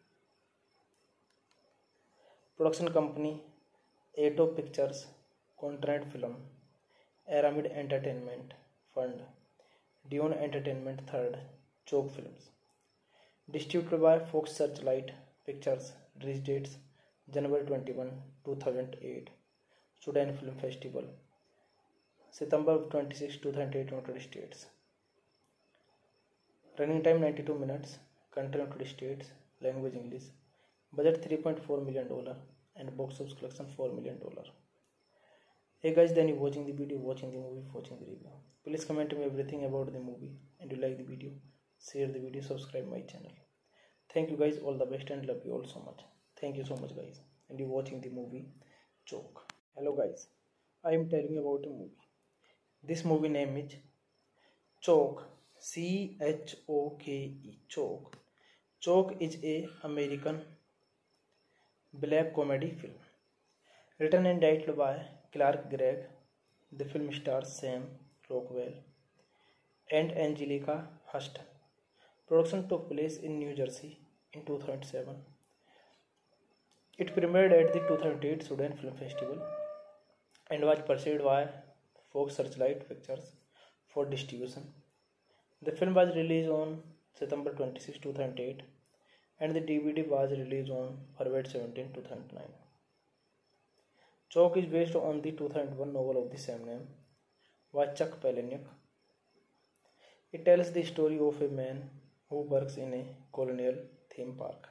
Production company Ato Pictures, Contract Film, Aramid Entertainment Fund, Dion Entertainment Third, Choke Films. Distributed by Fox Searchlight Pictures. Release dates January 21, 2008, Sudan Film Festival, September 26, 2008, United States. Running time 92 minutes, country United States, language English, budget $3.4 million and box office collection $4 million. Hey guys, then you watching the video, watching the movie, watching the review. Please comment me everything about the movie, and you like the video, share the video, subscribe my channel. Thank you guys, all the best and love you all so much. Thank you so much guys, and you watching the movie Choke. Hello guys, I am telling you about a movie. This movie name is Choke, Choke. Choke. Choke is a American black comedy film written and directed by Clark Gregg. The film stars Sam Rockwell and Angelica Huston. Production took place in New Jersey in 2007. It premiered at the 2008 Sudan Film Festival and was purchased by Fox Searchlight Pictures for distribution. The film was released on September 26, 2008 and the DVD was released on February 17, 2009. Choke is based on the 2001 novel of the same name by Chuck Palahniuk. It tells the story of a man who works in a colonial theme park,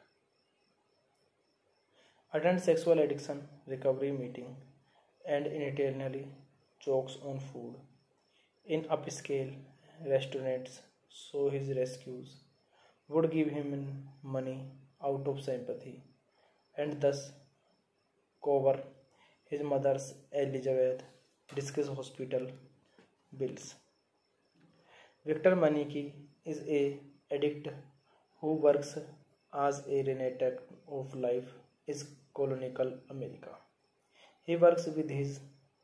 attends sexual addiction recovery meeting, and intentionally chokes on food in upscale restaurants so his rescues would give him money out of sympathy and thus cover his mother's Elizabeth Discus hospital bills. Victor Maniki is a addict who works as a reenactor of life in colonial America. He works with his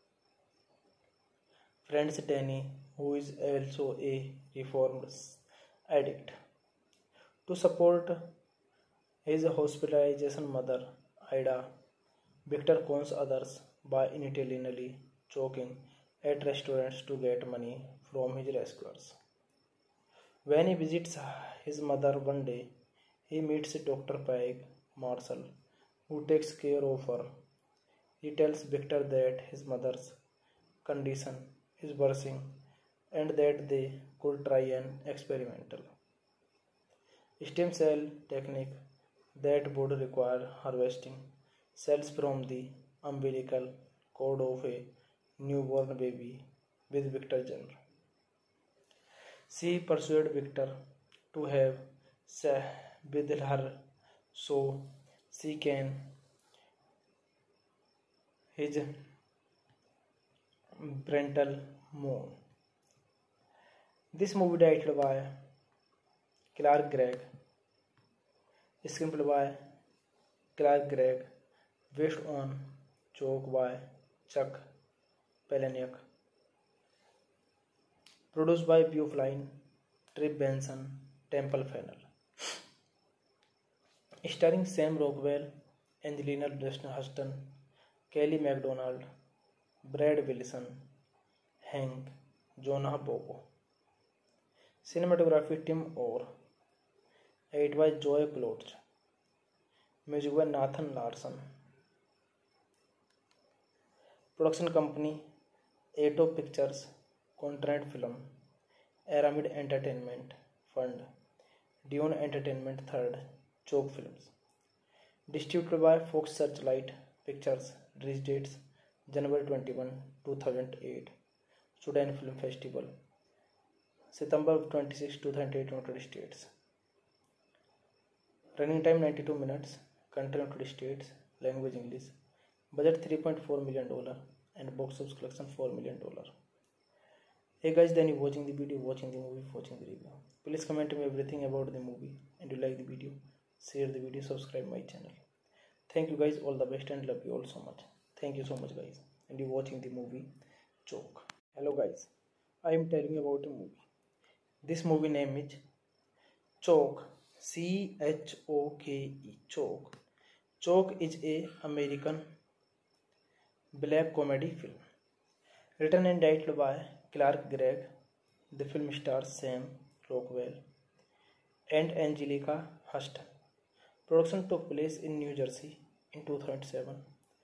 friend Danny, who is also a reformed addict. To support his hospitalization mother, Ida, Victor cons others by intentionally choking at restaurants to get money from his rescuers. When he visits his mother one day, he meets Dr. Peg Marshall, who takes care of her. He tells Victor that his mother's condition is worsening and that they could try an experimental stem cell technique that would require harvesting cells from the umbilical cord of a newborn baby with Victor Jenner. She persuaded Victor to have sex with her so she can his parental moon. This movie directed by Clark Gregg, screenplay by Clark Gregg, based on joke by Chuck Palahniuk, produced by Beau Flynn, Trip Benson, Temple Fennell, starring Sam Rockwell, Angelina Huston, Kelly MacDonald, Brad Wilson, Hank, Jonah Bobo. Cinematography Tim Orr, edit by Joy Klotz, music by Nathan Larson. Production company Ato Pictures, Contract Film, Aramid Entertainment Fund, Dune Entertainment Third, Choke Films. Distributed by Fox Searchlight Pictures. Release dates January 21, 2008, Sudan Film Festival, September 26, 2008, United States. Running time 92 minutes, country United States, language English, budget $3.4 million, and box office collection $4 million. Hey guys, then you watching the video, watching the movie, watching the review. Please comment me everything about the movie, and you like the video, share the video, subscribe my channel. Thank you guys, all the best, and love you all so much. Thank you so much guys, and you watching the movie Choke. Hello guys, I am telling you about a movie. This movie name is Choke, Choke. Choke. Choke is a American black comedy film written and directed by Clark Gregg. The film stars Sam Rockwell and Angelica Huston. Production took place in New Jersey in 2007.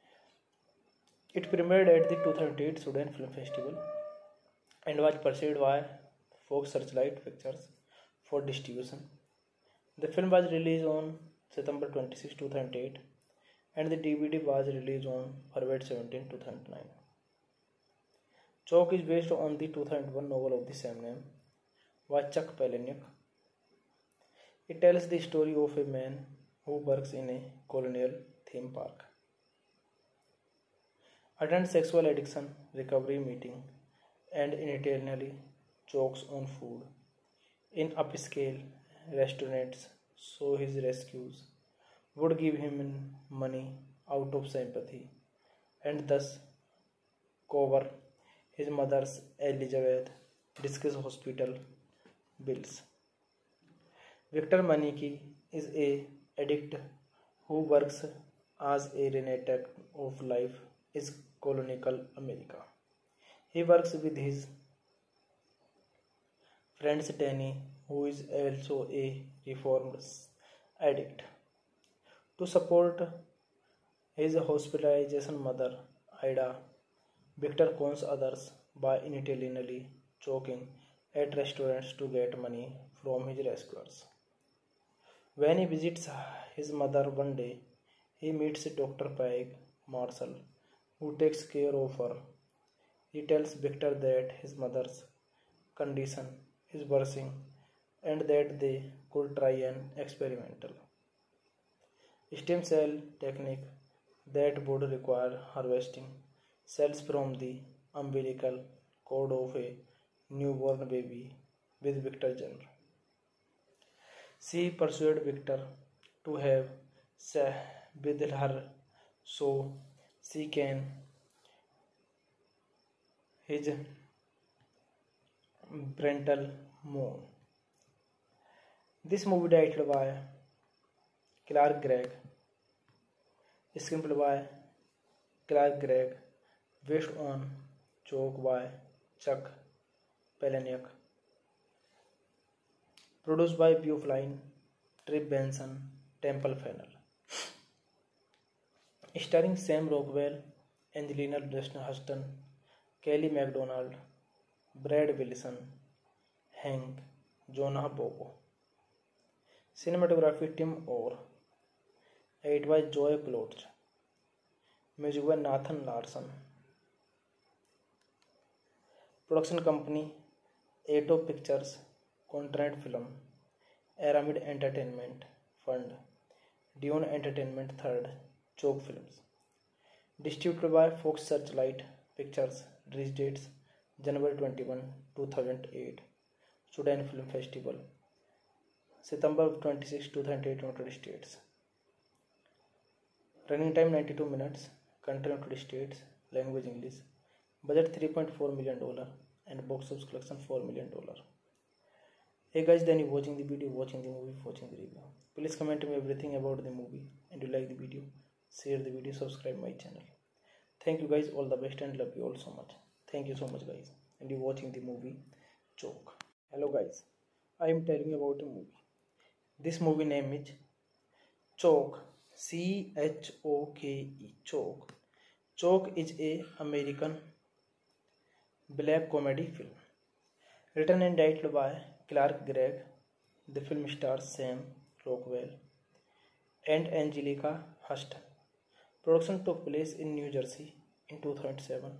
It premiered at the 2008 Sudan Film Festival and was pursued by Fox Searchlight Pictures for distribution. The film was released on September 26, 2008, and the DVD was released on February 17, 2009. Choke is based on the 2001 novel of the same name by Chuck Palahniuk. It tells the story of a man who works in a colonial theme park, attends sexual addiction recovery meeting, and internally chokes on food in upscale restaurants, so his rescues would give him money out of sympathy and thus cover his mother's Elizabeth Discus hospital bills. Victor Maniki is a addict who works as a reenactor of life in colonial America. He works with his friend Danny, who is also a reformed addict, to support his hospitalization mother, Ida. Victor cons others by intentionally choking at restaurants to get money from his rescuers. When he visits his mother one day, he meets Dr. Peg Marshall, who takes care of her. He tells Victor that his mother's condition is worsening and that they could try an experimental stem cell technique that would require harvesting cells from the umbilical cord of a newborn baby with Victor Jenner. She persuaded Victor to have sex with her so she can his parental moon. This movie directed by Clark Gregg, screenplay by Clark Gregg, based on joke by Chuck Palahniuk, produced by Beau Flynn, Trip Benson, Temple Fennell, starring Sam Rockwell, Angelina Huston, Kelly MacDonald, Brad Wilson, Hank, Jonah Bobo. Cinematography Tim Orr, edit by Joy Klotz, music by Nathan Larson. Production company Ato Pictures, Contract Film, Aramid Entertainment Fund, Dune Entertainment Third, Choke Films. Distributed by Fox Searchlight Pictures. Release dates January 21, 2008. Sudan Film Festival. September 26, 2008 United States. Running time 92 minutes. Country United States. Language English. Budget $3.4 million and box office collection $4 million. Hey guys, then you watching the video, watching the movie, watching the review. Please comment me everything about the movie, and you like the video, share the video, subscribe my channel. Thank you guys, all the best and love you all so much. Thank you so much guys. And you watching the movie Choke. Hello guys, I am telling you about a movie. This movie name is Choke. CHOKE. Choke. Choke is a American black comedy film. Written and directed by Clark Gregg. The film stars Sam Rockwell and Angelica Huston. Production took place in New Jersey in 2007.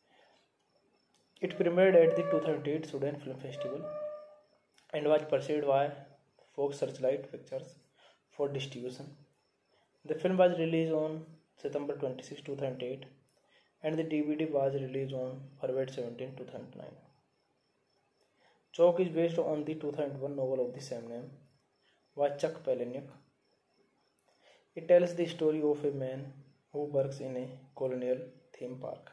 It premiered at the 2008 Sudan Film Festival and was pursued by Fox Searchlight Pictures for distribution. The film was released on September 26, 2008 and the DVD was released on February 17, 2009. Choke is based on the 2001 novel of the same name by Chuck Palahniuk. It tells the story of a man who works in a colonial theme park,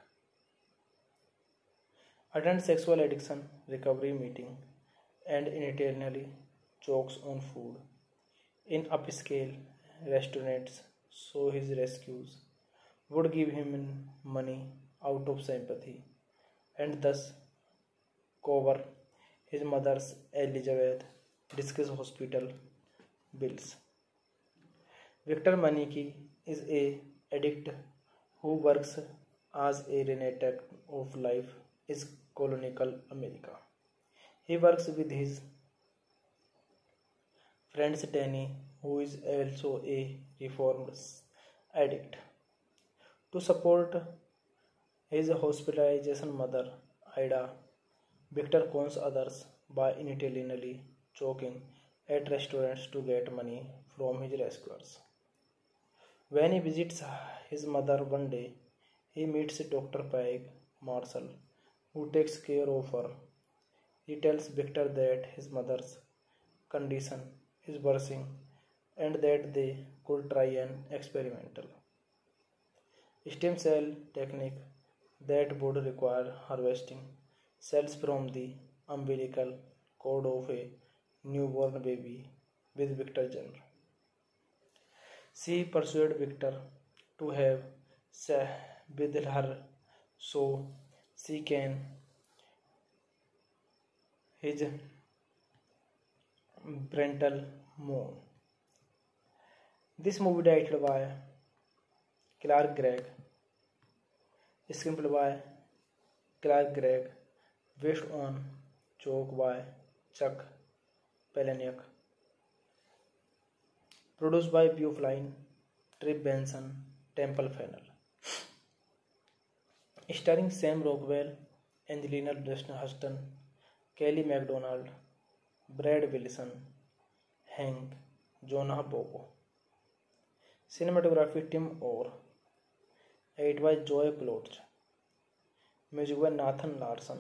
attends sexual addiction recovery meeting, and internally chokes on food in upscale restaurants, so his rescues would give him money out of sympathy and thus cover his mother's Elizabeth Discus hospital bills. Victor Maniki is a addict who works as a reenactor of life in colonial America. He works with his friend Danny, who is also a reformed addict, to support his hospitalization mother, Ida. Victor cons others by intentionally choking at restaurants to get money from his rescuers. When he visits his mother one day, he meets Dr. Peg Marshall, who takes care of her. He tells Victor that his mother's condition is worsening and that they could try an experimental stem cell technique that would require harvesting cells from the umbilical cord of a newborn baby with Victor Jenner. She persuaded Victor to have sex with her so she can his parental mourn. This movie directed by Clark Gregg, screenplay by Clark Gregg, based on Choke by Chuck Palahniuk, produced by Beau Flynn, Trip Benson, Temple Fennell, starring Sam Rockwell, Angelina Huston, Kelly MacDonald, Brad Wilson, Hank, Jonah Bobo. Cinematography Tim Orr. Edit by Joy Klotz. Music by Nathan Larson.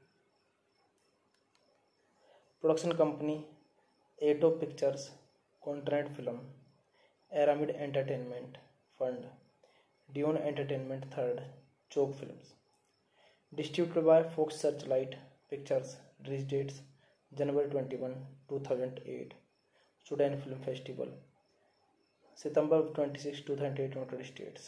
Production company Ato Pictures, Contract Film, Aramid Entertainment Fund, Dune Entertainment Third, Choke Films. Distributed by Fox Searchlight Pictures. Release dates January 21, 2008. Sudan Film Festival. September 26, 2008 United States.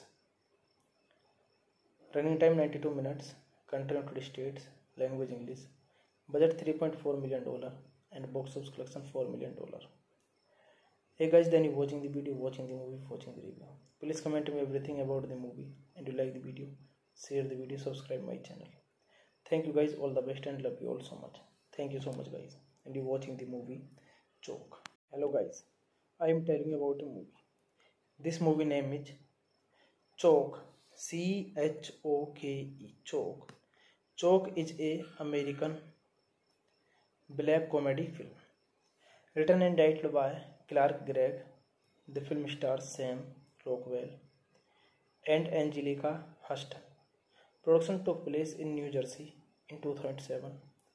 Running time 92 minutes. Country United States. Language English. Budget $3.4 million and box office collection $4 million. Hey guys, then you watching the video, watching the movie, watching the review. Please comment me everything about the movie, and you like the video, share the video, subscribe my channel. Thank you guys, all the best and love you all so much. Thank you so much guys. And you watching the movie Choke. Hello guys, I am telling you about a movie. This movie name is Choke. CHOKE. Choke. Choke is a American black comedy film. Written and directed by Clark Gregg. The film stars Sam Rockwell and Angelica Huston. Production took place in New Jersey in 2007.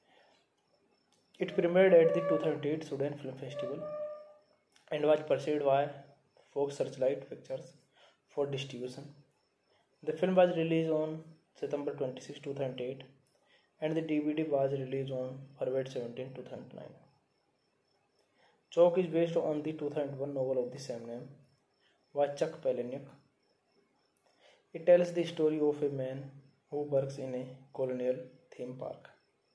It premiered at the 2008 Sudan Film Festival and was pursued by Fox Searchlight Pictures for distribution. The film was released on September 26, 2008 and the DVD was released on February 17, 2009. Chalk is based on the 2001 novel of the same name by Chuck Palahniuk. It tells the story of a man who works in a colonial theme park,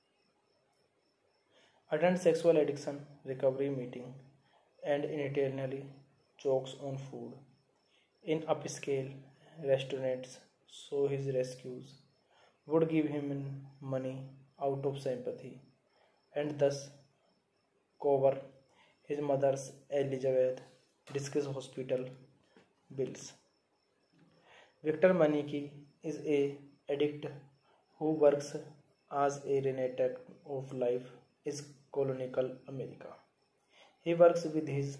attends sexual addiction recovery meeting, and intentionally chokes on food in upscale restaurants so his rescues would give him money out of sympathy and thus cover his mother's Elizabeth Discus hospital bills. Victor Maniki is a addict who works as a reenactor of life in colonial America. He works with his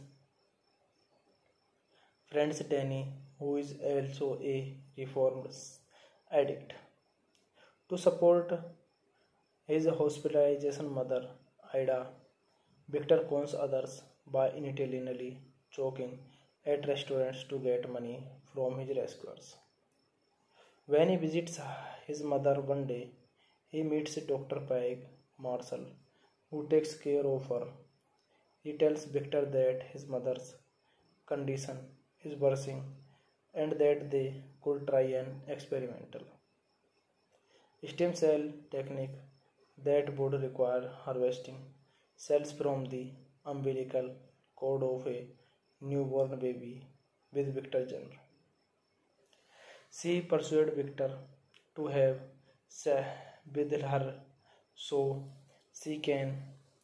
friend Danny, who is also a reformed addict, to support his hospitalization mother, Ida. Victor cons others by intentionally choking at restaurants to get money from his rescuers. When he visits his mother one day, he meets Dr. Peg Marshall, who takes care of her. He tells Victor that his mother's condition is worsening and that they could try an experimental stem cell technique that would require harvesting cells from the umbilical cord of a newborn baby with Victor Jenner. She persuaded Victor to have sex with her so she can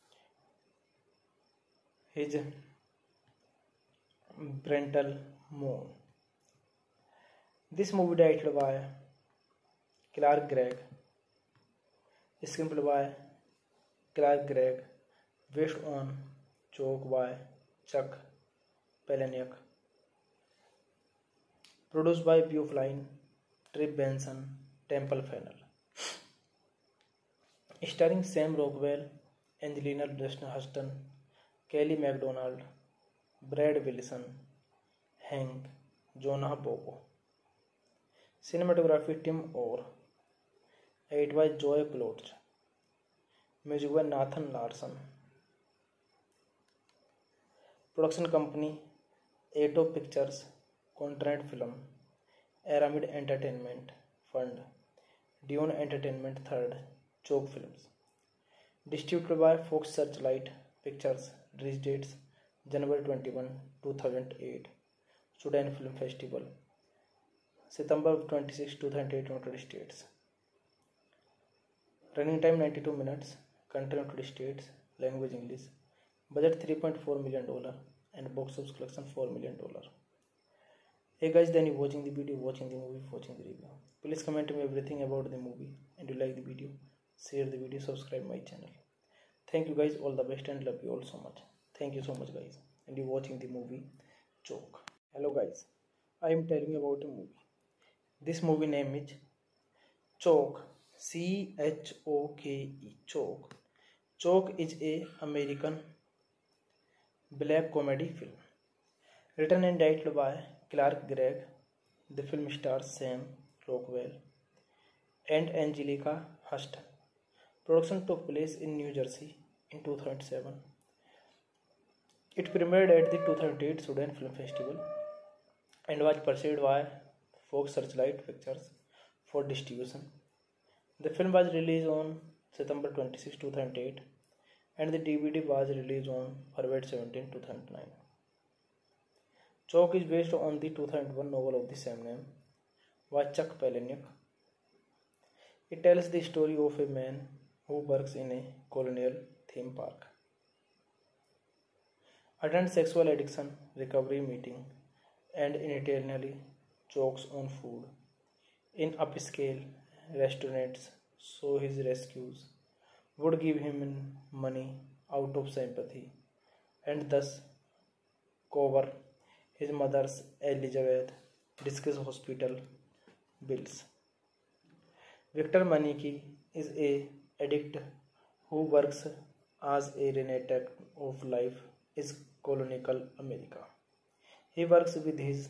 his parental moon. This movie directed by Clark Gregg, screenplay by Clark Gregg, based on Choke by Chuck Palahniuk, produced by Viewfline, Trip Benson, Temple Fennell, starring Sam Rockwell, Angelina Huston, Kelly MacDonald, Brad Wilson, Hank, Jonah Bobo. Cinematography Tim Orr. Edit by Joy Klotz. Music by Nathan Larson. Production company Ato Pictures, Contract Film, Aramid Entertainment Fund, Dune Entertainment Third, Choke Films. Distributed by Fox Searchlight Pictures. Release dates January 21, 2008, Sudan Film Festival, September 26, 2008, United States. Running time 92 minutes, country United States, language English, budget $3.4 million and box office collection $4 million. Hey guys, then you watching the video, watching the movie, watching the review. Please comment me everything about the movie and you like the video, share the video, subscribe my channel. Thank you guys, all the best and love you all so much. Thank you so much guys. And you watching the movie Choke. Hello guys, I am telling you about a movie. This movie name is Choke. C-H-O-K-E. Choke. Choke is a American black comedy film. Written and directed by Clark Gregg. The film stars Sam Rockwell and Angelica Huston. Production took place in New Jersey in 2007. It premiered at the 2008 Sudan Film Festival and was pursued by Fox Searchlight Pictures for distribution. The film was released on September 26, 2008 and the DVD was released on February 17, 2009. Choke is based on the 2001 novel of the same name by Chuck Palahniuk. It tells the story of a man who works in a colonial theme park, attends sexual addiction recovery meeting, and intentionally chokes on food in upscale restaurants so his rescues would give him money out of sympathy and thus cover his mother's Elizabeth discus hospital bills. Victor Maniki is a addict who works as a renator of life is colonial America. He works with his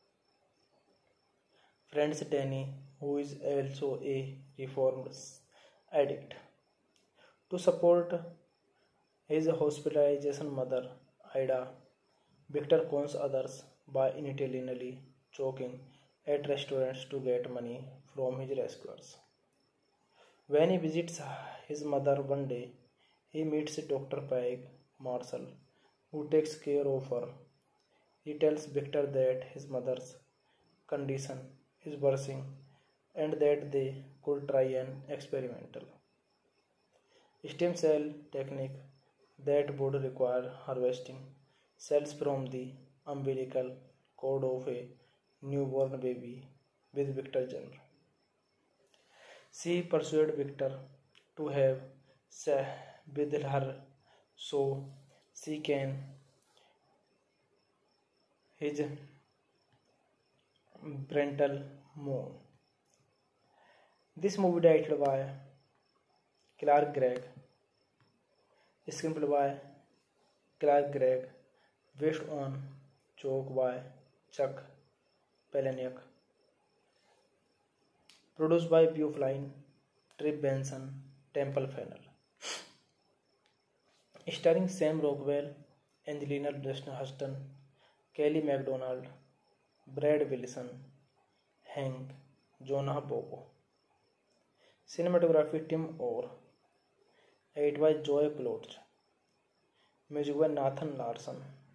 friend Danny, who is also a reformed addict. To support his hospitalization mother, Ida, Victor cons others by intentionally choking at restaurants to get money from his rescuers. When he visits his mother one day, he meets Dr. Peg Marshall, who takes care of her. He tells Victor that his mother's condition is worsening and that they could try an experimental stem cell technique that would require harvesting cells from the umbilical cord of a newborn baby with Victor Jenner. She persuaded Victor to have sex with her so she can his parental mourn. This movie directed by Clark Gregg, screenplay by Clark Gregg, based on joke by Chuck Palahniuk, produced by Beau Flynn, Trip Benson, Temple Fennell, starring Sam Rockwell, Angelina Huston, Kelly MacDonald, Brad Wilson, Hank, Jonah Bobo. Cinematography Tim Orr. Edit by Joy Klotz. Music by Nathan Larson.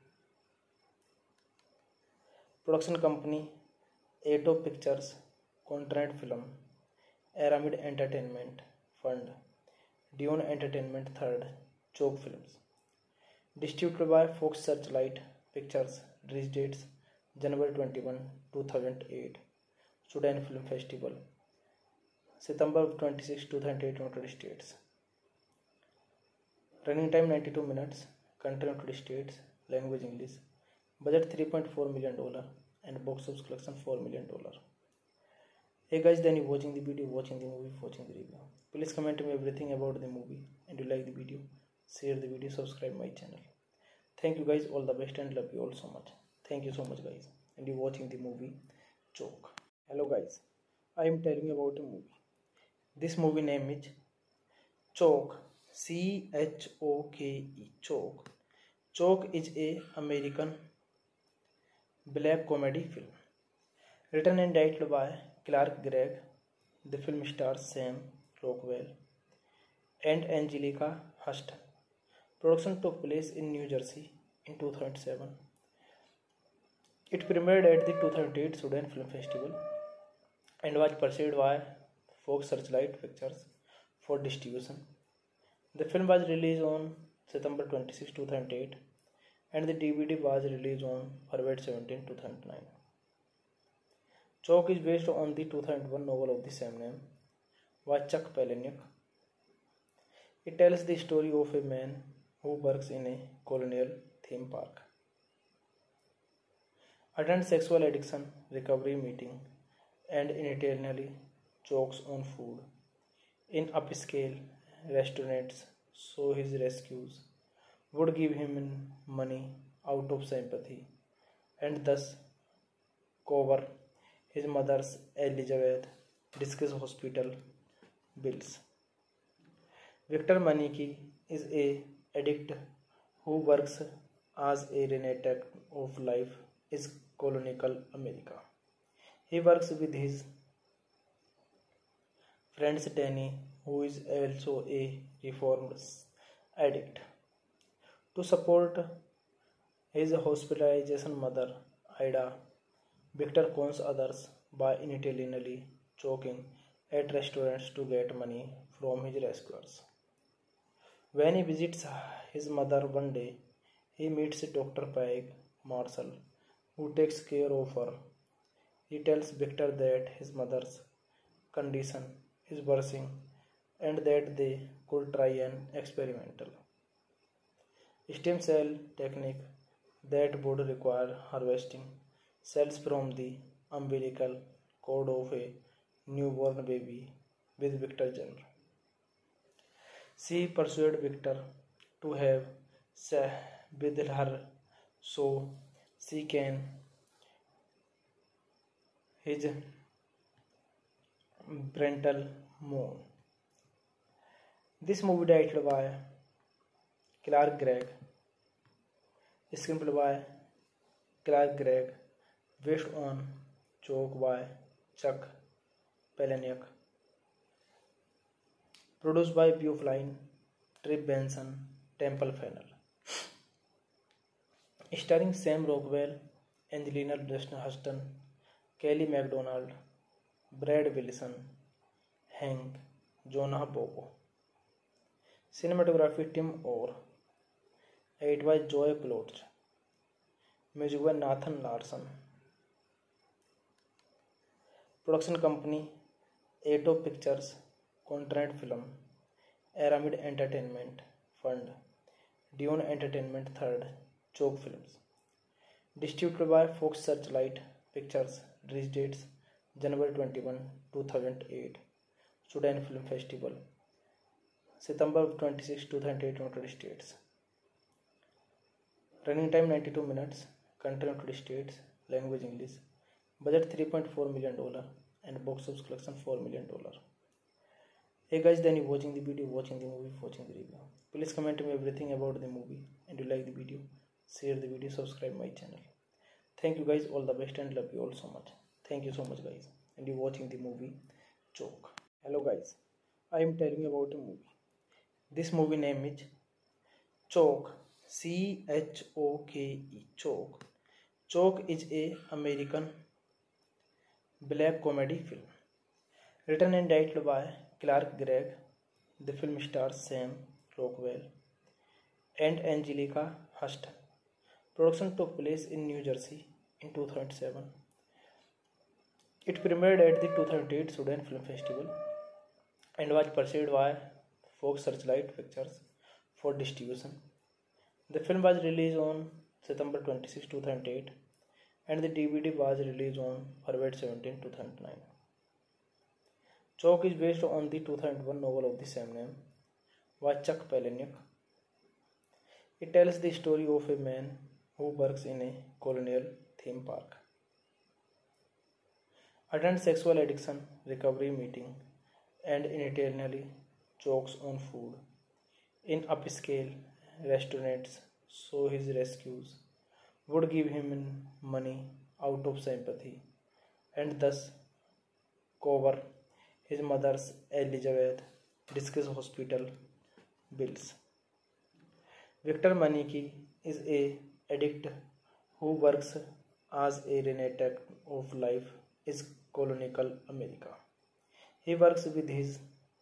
Production company Ato Pictures, Contract Film, Aramid Entertainment Fund, Dion Entertainment Third, Choke Films. Distributed by Fox Searchlight Pictures. Release dates January 21, 2008, Sudan Film Festival, September 26, 2008, United States. Running time 92 minutes, country United States, language English, budget $3.4 million and box office collection $4 million. Hey guys, then you watching the video, watching the movie, watching the review. Please comment me everything about the movie, and you like the video, share the video, subscribe my channel. Thank you guys, all the best and love you all so much. Thank you so much guys. And you watching the movie Choke. Hello guys, I am telling you about a movie. This movie name is Choke. Choke. Choke. Choke is a American black comedy film. Written and directed by Clark Gregg. The film stars Sam Rockwell and Angelica Huston. Production took place in New Jersey in 2007. It premiered at the 2008 Sudan Film Festival and was pursued by Fox Searchlight Pictures for distribution. The film was released on September 26, 2008 and the DVD was released on February 17, 2009. Choke is based on the 2001 novel of the same name by Chuck Palahniuk. It tells the story of a man who works in a colonial theme park, attends sexual addiction recovery meeting, and intentionally chokes on food in upscale restaurants so his rescues would give him money out of sympathy and thus cover his mother's Elizabeth discus hospital bills. Victor Maniki is a addict who works as a renator of life is colonial America. He works with his friend Danny, who is also a reformed addict. To support his hospitalization mother, Ida, Victor cons others by intentionally choking at restaurants to get money from his rescuers. When he visits his mother one day, he meets Dr. Peg Marshall, who takes care of her. He tells Victor that his mother's condition is worsening and that they could try an experimental stem cell technique that would require harvesting cells from the umbilical cord of a newborn baby with Victor Jenner. She persuaded Victor to have sex with her so she can his parental moon. This movie directed by Clark Gregg, screenplay by Clark Gregg, based on joke by Chuck Palahniuk, produced by Beau Flynn, Trip Benson, Temple Fennell, starring Sam Rockwell, Angelina Huston, Kelly MacDonald, Brad Wilson, Hank, Jonah Bobo. Cinematography Tim Orr, edited by Joy Klotz, music by Nathan Larson. Production company Ato Pictures, Contract Film, Aramid Entertainment Fund, Dune Entertainment Third, Choke Films. Distributed by Fox Searchlight Pictures. Release dates January 21, 2008, Sudan Film Festival, September 26, 2008, United States. Running time 92 minutes, country United States, language English, budget $3.4 million, and box office collection $4 million. Hey guys, then you watching the video, watching the movie, watching the review. Please comment me everything about the movie, and you like the video, share the video, subscribe my channel. Thank you guys, all the best, and love you all so much. Thank you so much guys, and you watching the movie Choke. Hello guys, I am telling you about a movie. This movie name is Choke, Choke. Choke. Choke is a American black comedy film written and directed by Clark Gregg. The film stars Sam Rockwell and Angelica Huston. Production took place in New Jersey in 2007. It premiered at the 2008 Sudan Film Festival and was purchased by Fox Searchlight Pictures for distribution. The film was released on September 26, 2008, and the DVD was released on February 17, 2009. Choke is based on the 2001 novel of the same name by Chuck Palahniuk. It tells the story of a man who works in a colonial theme park, attends sexual addiction recovery meeting, and intentionally chokes on food in upscale restaurants so his rescues would give him money out of sympathy and thus cover his mother's Elizabeth Discus hospital bills. Victor Maniki is a addict who works as a reenactor of life in colonial America. He works with his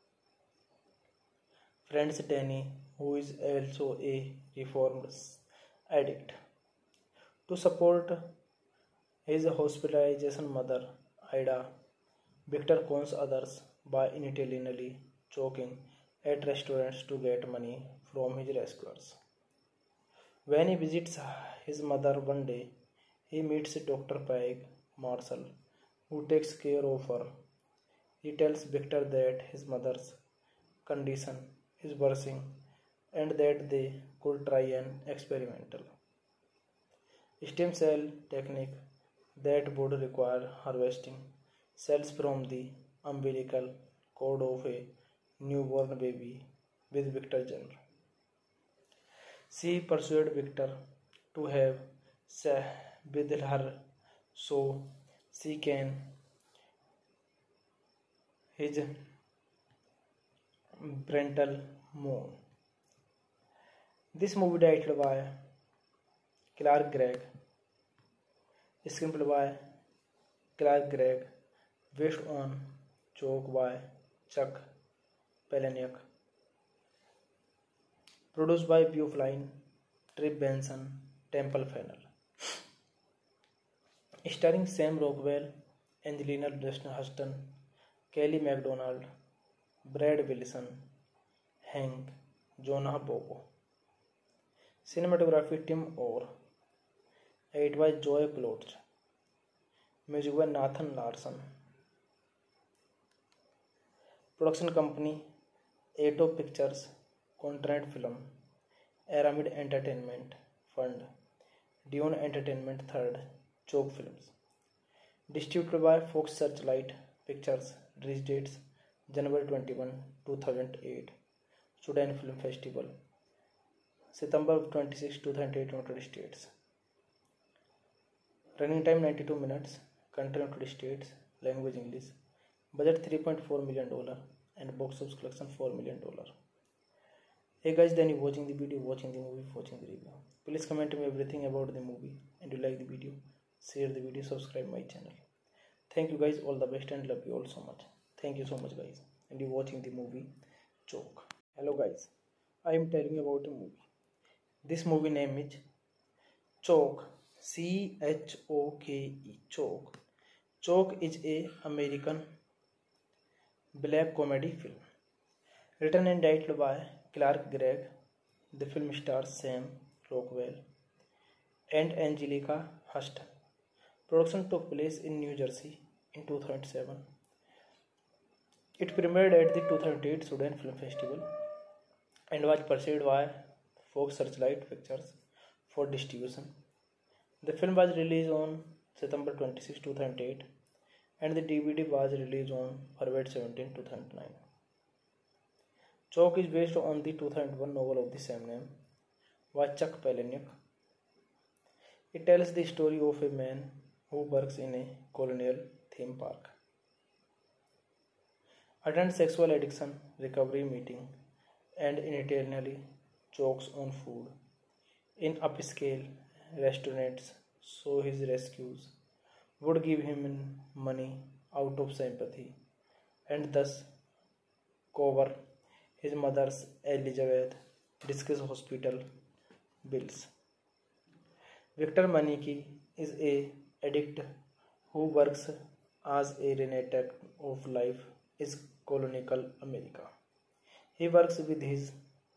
friend Danny, who is also a reformed addict, to support his hospitalization mother, Ida. Victor cons others by intentionally choking at restaurants to get money from his rescuers. When he visits his mother one day, he meets Dr. Peg Marshall, who takes care of her. He tells Victor that his mother's condition is worsening and that they could try an experimental stem cell technique that would require harvesting cells from the umbilical cord of a newborn baby with Victor Jenner. She persuaded Victor to have sex with her so she can his parental moon. This movie directed by Clark Gregg, screenplay by Clark Gregg, based on joke by Chuck Palahniuk, produced by Beau Flynn, Trip Benson, Temple Fennell, starring Sam Rockwell, Angelina Huston, Kelly MacDonald, Brad Wilson, Hank, Jonah Bobo. Cinematography Tim Orr, It by Joy Plots. Music by Nathan Larson. Production company Ato Pictures, Contract Film, Aramid Entertainment Fund, Dune Entertainment Third, Choke Films. Distributed by Fox Searchlight Pictures. Release dates January 21, 2008. Sudan Film Festival. September 26, 2008 United States. Running time 92 minutes. Country United States. Language English. Budget $3.4 million and box office collection $4 million. Hey guys, then you watching the video, watching the movie, watching the review. Please comment me everything about the movie, and you like the video, share the video, subscribe my channel. Thank you guys, all the best and love you all so much. Thank you so much guys, and you watching the movie Choke. Hello guys, I am telling you about a movie. This movie name is Choke. Choke. Choke. Choke is a American black comedy film. Written and directed by Clark Gregg. The film stars Sam Rockwell and Angelica Huston. Production took place in New Jersey in 2007. It premiered at the 2008 Sudan Film Festival and was pursued by Fox Searchlight Pictures for distribution. The film was released on September 26, 2008 and the DVD was released on February 17, 2009. Choke is based on the 2001 novel of the same name by Chuck Palahniuk. It tells the story of a man who works in a colonial theme park, attends sexual addiction recovery meeting, and internally chokes on food in upscale restaurants, so his rescues would give him money out of sympathy and thus cover his mother's Elizabeth Discus hospital bills. Victor Maniki is a addict who works as a reenactor of life in colonial America. He works with his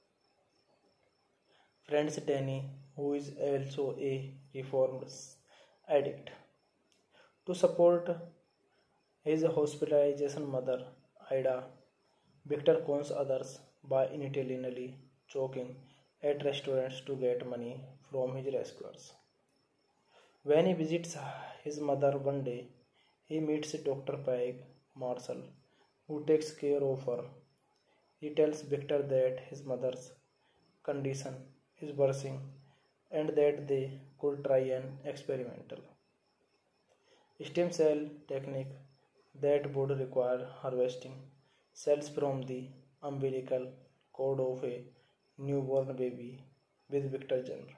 friend Danny, who is also a reformed addict, to support his hospitalization mother, Ida. Victor cons others by intentionally choking at restaurants to get money from his rescuers. When he visits his mother one day, he meets Dr. Peg Marshall, who takes care of her. He tells Victor that his mother's condition is worsening and that they could try an experimental stem cell technique that would require harvesting cells from the umbilical cord of a newborn baby with Victor Jenner.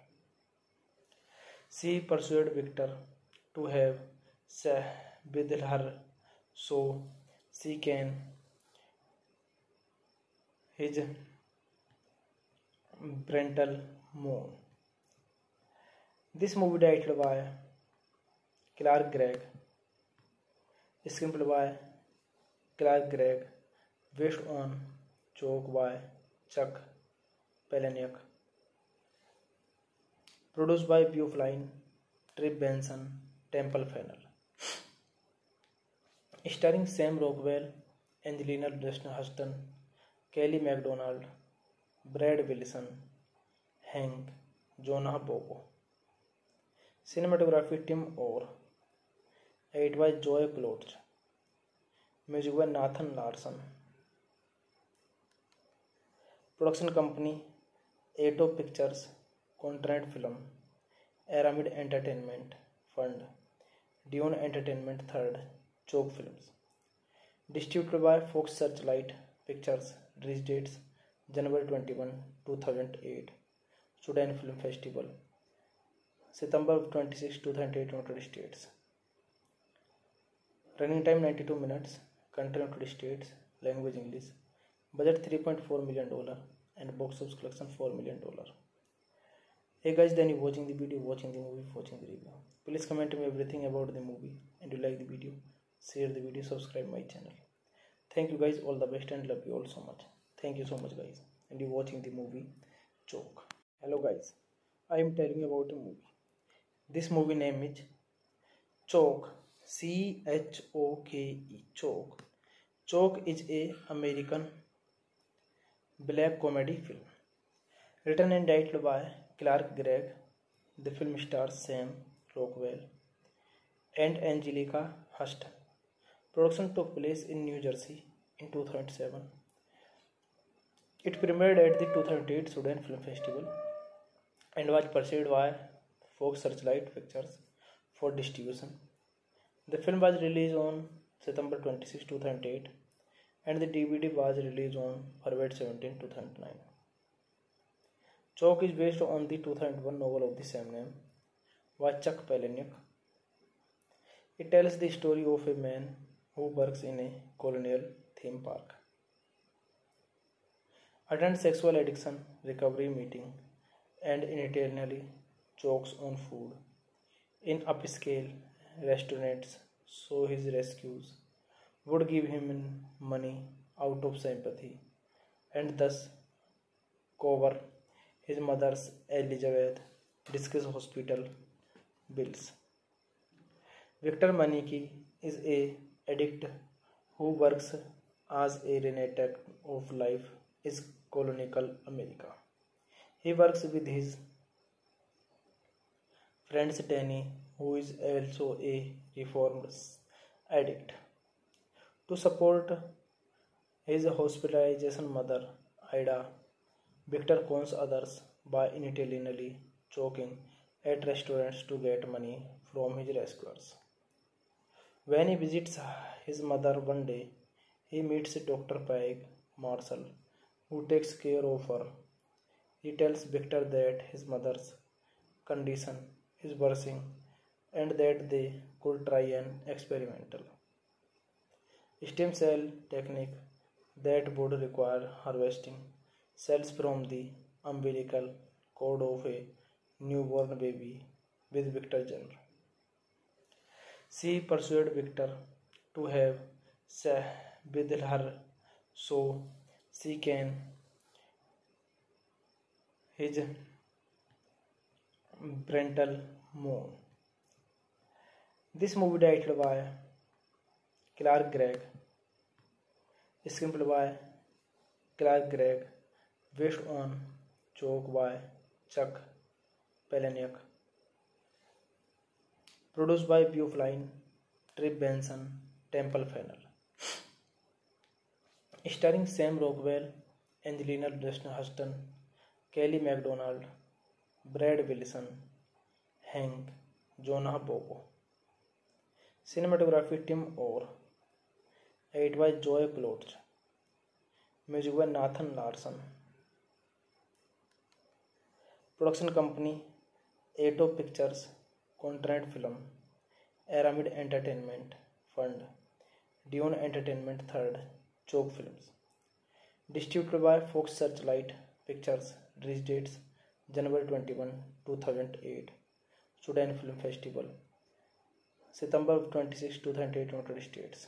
She persuaded Victor to have sex with her so she can his parental mourn. This movie directed by Clark Gregg, screenplay by Clark Gregg, based on Choke by Chuck Palahniuk, produced by Beau Flynn, Trip Benson, Temple Fennell, starring Sam Rockwell, Angelina Huston, Kelly MacDonald, Brad Wilson, Hank, Jonah Bobo. Cinematography Tim Orr. Edit by Joy Plots. Music by Nathan Larson. Production company Ato Pictures, Contract Film, Aramid Entertainment Fund, Dune Entertainment Third, Choke Films. Distributed by Fox Searchlight Pictures. Release dates January 21, 2008. Sudan Film Festival. September 26, 2008 United States. Running time 92 minutes. Country United States. Language English. Budget $3.4 million and box office collection $4 million. Hey guys, then you watching the video, watching the movie, watching the review. Please comment me everything about the movie, and you like the video, share the video, subscribe my channel. Thank you guys, all the best and love you all so much. Thank you so much guys, and you watching the movie Choke. Hello guys, I am telling you about a movie. This movie name is Choke. Choke. Choke. Choke is a American black comedy film written and directed by Clark Gregg. The film stars Sam Rockwell and Angelica Huston. Production took place in New Jersey in 2007. It premiered at the 2008 Sudan Film Festival and was pursued by Fox Searchlight Pictures for distribution. The film was released on September 26, 2008 and the DVD was released on February 17, 2009. Choke is based on the 2001 novel of the same name by Chuck Palahniuk. It tells the story of a man who works in a colonial theme park, attends sexual addiction recovery meeting, and internally chokes on food in upscale restaurants, so his rescues would give him money out of sympathy and thus cover his mother's Elizabeth Discus hospital bills. Victor Maniki is a addict who works as a reenactor of life in colonial America. He works with his friend Danny, who is also a reformed addict, to support his hospitalization mother, Ida. Victor cons others by intentionally choking at restaurants to get money from his rescuers. When he visits his mother one day, he meets Dr. Peg Marshall, who takes care of her. He tells Victor that his mother's condition is worsening and that they could try an experimental stem cell technique that would require harvesting cells from the umbilical cord of a newborn baby with Victor Jenner. She persuaded Victor to have sex with her so she can his parental mourn. This movie directed by Clark Gregg, screenplay by Clark Gregg, based on Choke by Chuck Palahniuk, produced by Beau Flynn, Trip Benson, Temple Fennell, starring Sam Rockwell, Angelina Huston, Kelly MacDonald, Brad Wilson, Hank, Jonah Bobo. Cinematography Tim Orr. Edit by Joy Klotz. Music by Nathan Larson. Production company Ato Pictures, Contract Film, Aramid Entertainment Fund, Dion Entertainment Third, Choke Films. Distributed by Fox Searchlight Pictures. Release dates January 21, 2008, Sudan Film Festival, September 26, 2008, United States.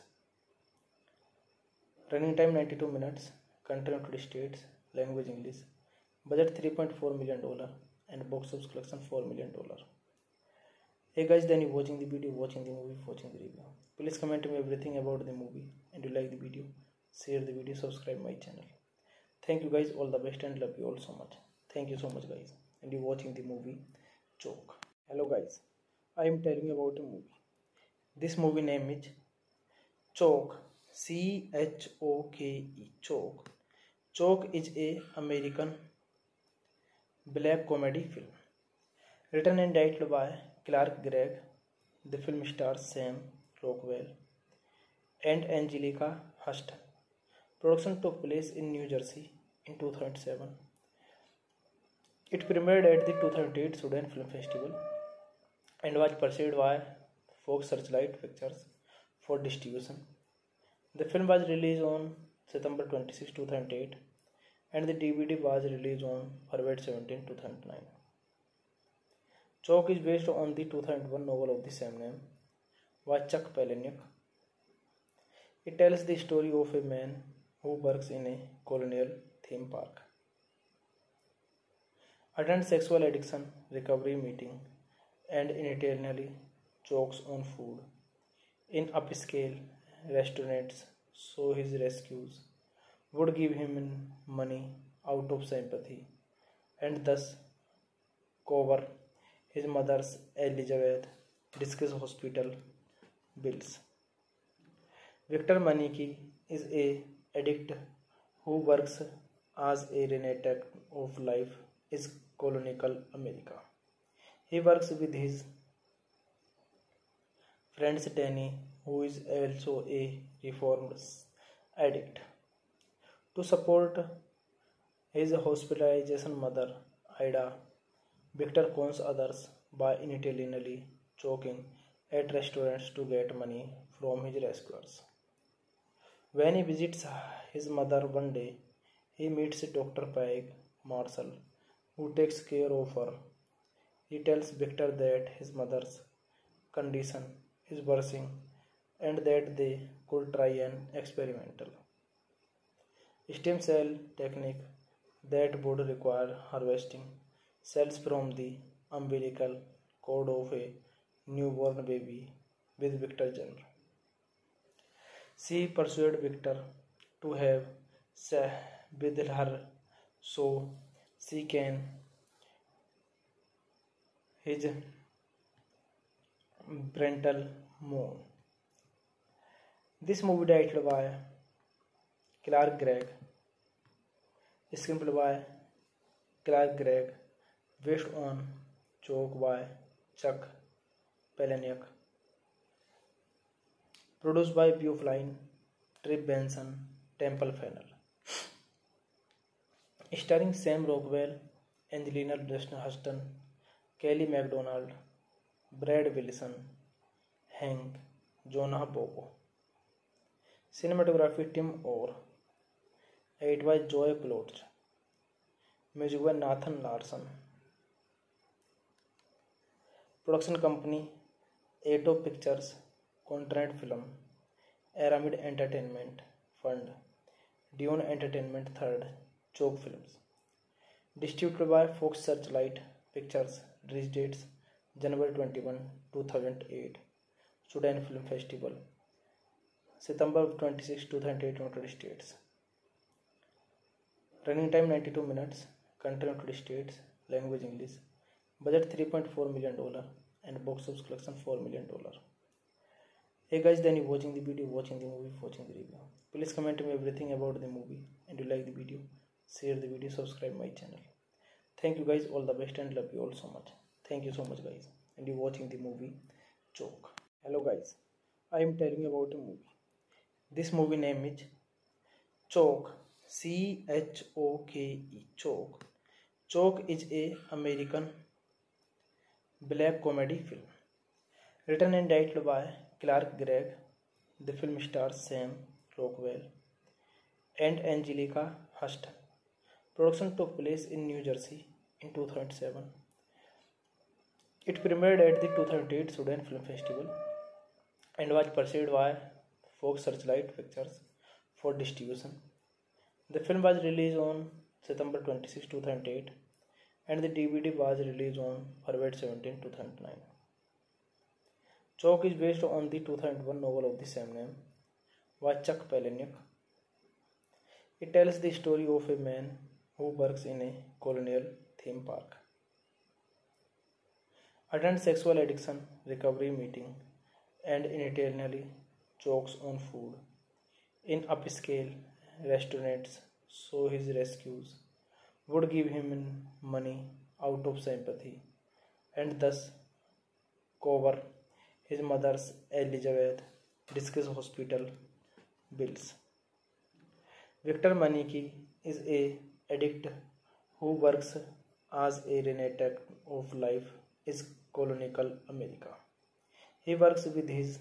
Running time 92 minutes, country United States, language English, budget $3.4 million and box office collection $4 million. Hey guys, then you watching the video, watching the movie, watching the review. Please comment me everything about the movie and you like the video, share the video, subscribe my channel. Thank you guys, all the best and love you all so much. Thank you so much guys. And you watching the movie Choke. Hello guys, I am telling you about a movie. This movie name is Choke. Choke. Choke. Choke is a American black comedy film written and directed by Clark Gregg. The film stars Sam Rockwell and Angelica Huston. Production took place in New Jersey in 2007. It premiered at the 2008 Sudan Film Festival and was pursued by Fox Searchlight Pictures for distribution. The film was released on September 26, 2008 and the DVD was released on February 17, 2009. Choke is based on the 2001 novel of the same name by Chuck Palahniuk. It tells the story of a man who works in a colonial theme park, attends sexual addiction recovery meeting, and intentionally chokes on food in upscale restaurants, so his rescues would give him money out of sympathy and thus cover his mother's Elizabeth Discus hospital bills. Victor Maniki is a addict who works as a renator of life is colonial America. He works with his friend Danny, who is also a reformed addict, to support his hospitalization mother, Ida. Victor cons others by intentionally choking at restaurants to get money from his rescuers. When he visits his mother one day, he meets Dr. Peg Marshall, who takes care of her. He tells Victor that his mother's condition is worsening and that they could try an experimental stem cell technique that would require harvesting cells from the umbilical cord of a newborn baby with Victor Jenner. She persuaded Victor to have sex with her so she can his parental moon. This movie directed by Clark Gregg, screenplay by Clark Gregg, based on joke by Chuck Palahniuk, produced by Buefline, Trip Benson, Temple Fennell, starring Sam Rockwell, Angelina Huston, Kelly MacDonald, Brad Wilson, Hank, Jonah Bobo. Cinematography Tim Orr, edited by Joy Klotz, music by Nathan Larson. Production company Ato Pictures, Contract Film, Aramid Entertainment Fund, Dune Entertainment Third, Choke Films. Distributed by Fox Searchlight Pictures. Release dates January 21, 2008, Sudan Film Festival, September 26, 2008, United States. Running time 92 minutes, country United States, language English, budget $3.4 million and box office collection $4 million. Hey guys, then you watching the video, watching the movie, watching the review. Please comment me everything about the movie and you like the video, share the video, subscribe my channel. Thank you guys, all the best and love you all so much. Thank you so much guys. And you watching the movie Choke. Hello guys, I am telling you about a movie. This movie name is Choke. Choke. Choke. Choke is a American black comedy film. Written and directed by Clark Gregg. The film stars Sam Rockwell and Angelica Huston. Production took place in New Jersey in 2007. It premiered at the 2008 Sudan Film Festival and was pursued by Fox Searchlight Pictures for distribution. The film was released on September 26, 2008 and the DVD was released on February 17, 2009. Choke is based on the 2001 novel of the same name by Chuck Palahniuk. It tells the story of a man who works in a colonial theme park, attends sexual addiction recovery meeting, and intentionally chokes on food in upscale restaurants so his rescues would give him money out of sympathy and thus cover his mother's Elizabeth Discus hospital bills. Victor Maniki is a addict who works as a renator of life is colonial America. He works with his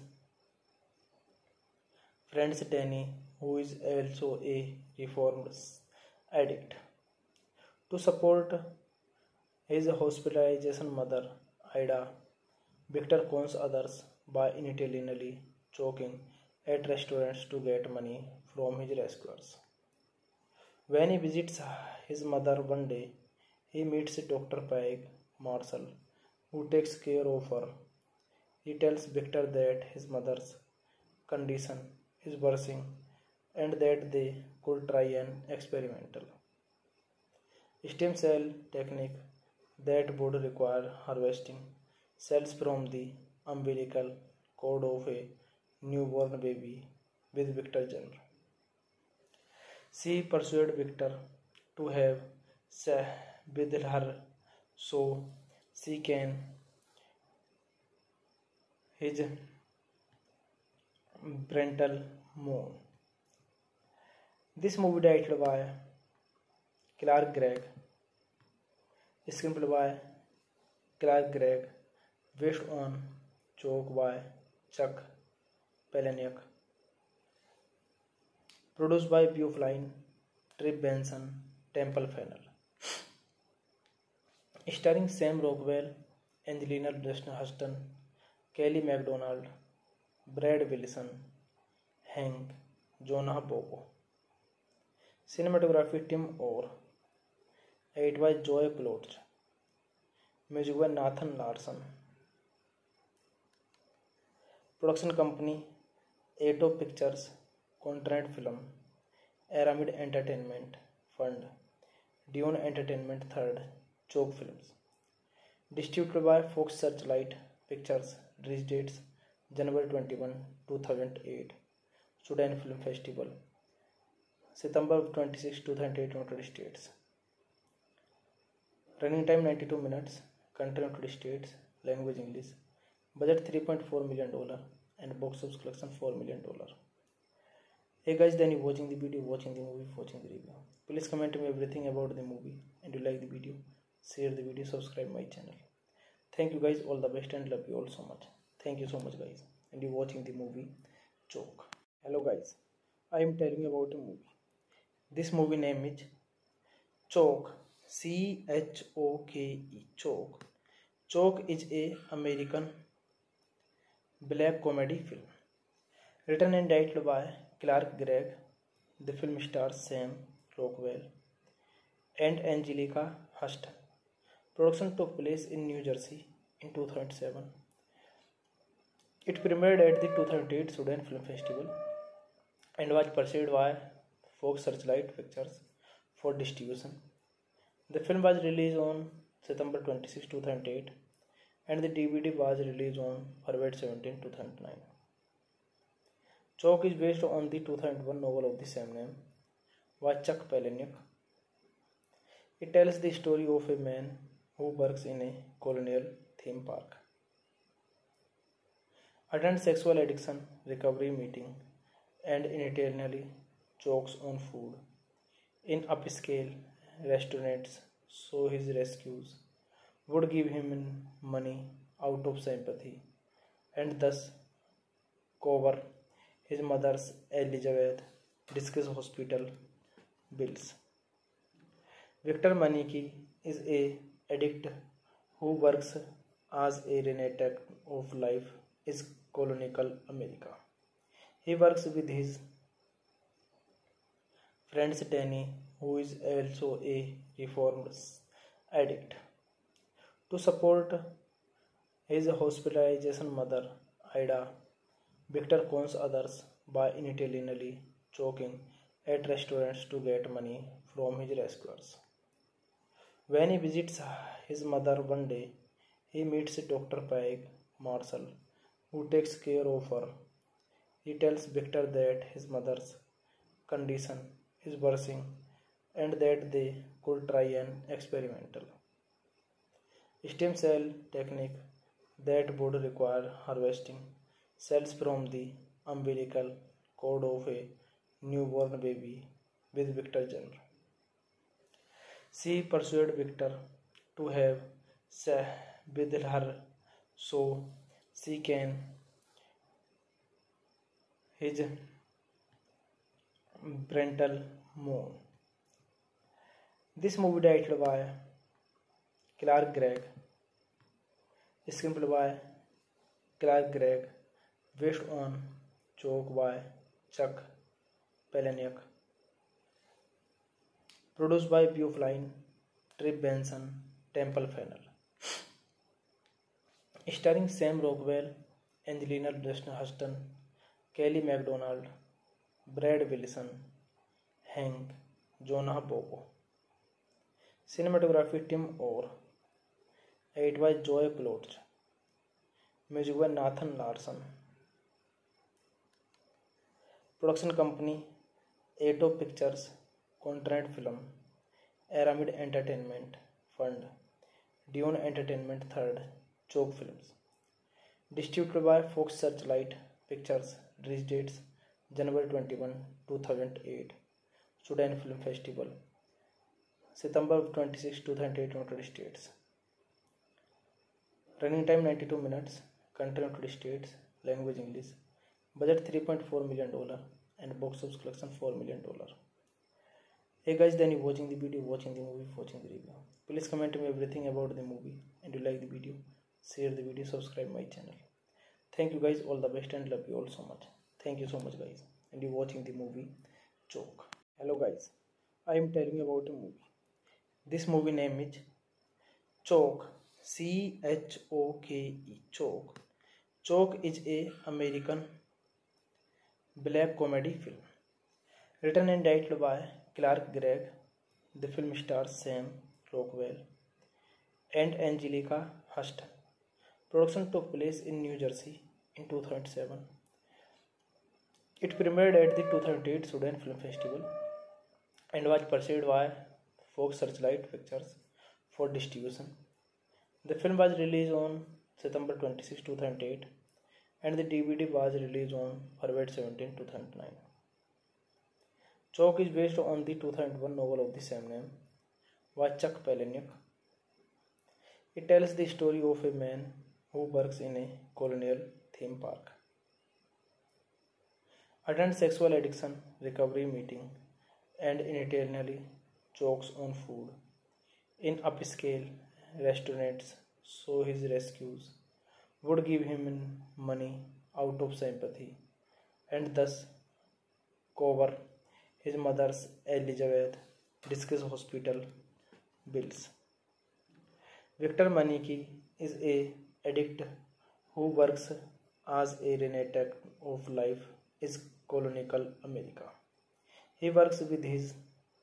friend Danny, who is also a reformed addict, to support his hospitalization mother, Ida. Victor cons others by intentionally choking at restaurants to get money from his rescuers. When he visits his mother one day, he meets Dr. Peg Marshall, who takes care of her. He tells Victor that his mother's condition is worsening and that they could try an experimental stem cell technique that would require harvesting cells from the umbilical cord of a newborn baby with Victor Jenner. She persuaded Victor to have sex with her so she can his parental moon. This movie directed by Clark Gregg, screenplay by Clark Gregg, based on joke by Chuck Palahniuk, produced by Beau Flynn, Trip Benson, Temple Fennell, starring Sam Rockwell, Angelina Huston, Kelly MacDonald, Brad Wilson, Hank, Jonah Bobo. Cinematography Tim Orr. Edit by Joy Klotz. Music by Nathan Larson. Production company Ato Pictures, Contract Film, Aramid Entertainment Fund, Dune Entertainment Third, Choke Films. Distributed by Fox Searchlight Pictures. Release dates January 21, 2008, Sudan Film Festival, September 26, 2008, United States. Running time 92 minutes, country United States, language English, budget $3.4 million and box office collection $4 million. Hey guys, then you watching the video, watching the movie, watching the review. Please comment me everything about the movie and you like the video, share the video, subscribe my channel. Thank you guys, all the best and love you all so much. Thank you so much guys. And you watching the movie Choke. Hello guys, I am telling you about a movie. This movie name is Choke. C-H-O-K-E. Choke. Choke is a American black comedy film. Written and directed by Clark Gregg. The film stars Sam Rockwell and Angelica Huston. Production took place in New Jersey in 2007. It premiered at the 2008 Sudan Film Festival and was pursued by Fox Searchlight Pictures for distribution. The film was released on September 26, 2008 and the DVD was released on February 17, 2009. Choke is based on the 2001 novel of the same name by Chuck Palahniuk. It tells the story of a man who works in a colonial theme park, attends sexual addiction recovery meeting, and internally chokes on food in upscale restaurants, so his rescues would give him money out of sympathy and thus cover his mother's Elizabeth Discus hospital bills. Victor Maniki is a addict who works as a reenactor of life in colonial America. He works with his friend Danny, who is also a reformed addict, to support his hospitalization mother, Ida. Victor cons others by intentionally choking at restaurants to get money from his rescuers. When he visits his mother one day, he meets Dr. Peg Marshall, who takes care of her. He tells Victor that his mother's condition is worsening and that they could try an experimental stem cell technique that would require harvesting cells from the umbilical cord of a newborn baby with Victor Jenner. She persuaded Victor to have sex with her so she can his parental moon. This movie directed by Clark Gregg, screenplay by Clark Gregg, based on joke by Chuck Palahniuk, produced by Beau Flynn, Trip Benson, Temple Fennell, starring Sam Rockwell, Angelina Huston, Kelly MacDonald, Brad Wilson, Hank, Jonah Bobo. Cinematography Tim Orr. Edit by Joy Klotz. Music by Nathan Larson. Production company Ato Pictures, Contract Film, Aramid Entertainment Fund, Dune Entertainment Third, Choke Films. Distributed by Fox Searchlight Pictures. Release dates January 21, 2008. Sudan Film Festival. September 26, 2008 United States. Running time 92 minutes. Country United States. Language English. Budget $3.4 million and box office collection $4 million. Hey guys, then you watching the video, watching the movie, watching the review. Please comment me everything about the movie, and you like the video, share the video, subscribe my channel. Thank you guys, all the best and love you all so much. Thank you so much guys. And you watching the movie Choke. Hello guys, I am telling you about a movie. This movie name is Choke. Choke. Choke. Choke is a American black comedy film. Written and directed by Clark Gregg. The film stars Sam Rockwell and Angelica Huston. Production took place in New Jersey in 2007. It premiered at the 2008 Sudan Film Festival and was purchased by Fox Searchlight Pictures for distribution. The film was released on September 26, 2008 and the DVD was released on February 17, 2009. Choke is based on the 2001 novel of the same name by Chuck Palahniuk. It tells the story of a man who works in a colonial theme park, attends sexual addiction recovery meeting, and intentionally chokes on food in upscale restaurants so his rescues would give him money out of sympathy and thus cover his mother's Elizabeth Discus hospital bills. Victor Maniki is a addict who works as a reenactor of life in colonial America. He works with his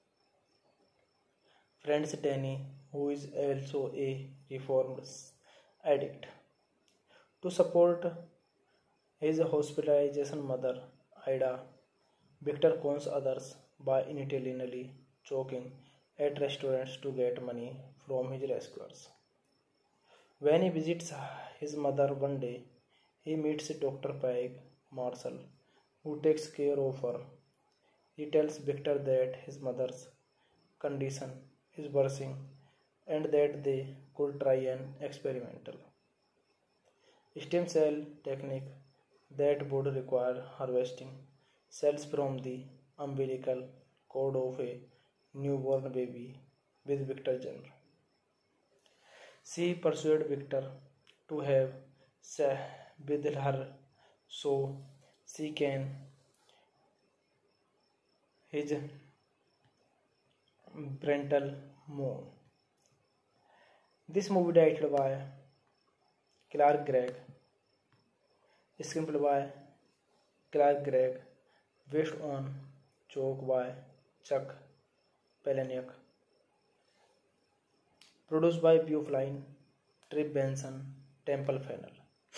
friend Danny, who is also a reformed addict. To support his hospitalization mother, Ida, Victor cons others by intentionally choking at restaurants to get money from his rescuers. When he visits his mother one day, he meets Dr. Peg Marshall, who takes care of her. He tells Victor that his mother's condition is worsening and that they could try an experimental stem cell technique that would require harvesting cells from the umbilical cord of a newborn baby with Victor's gender. She persuaded Victor to have sex with her so she can his parental moon. This movie directed by Clark Gregg, screenplay by Clark Gregg, based on Choke by Chuck Palahniuk, produced by Viewfline, Trip Benson, Temple Fennell,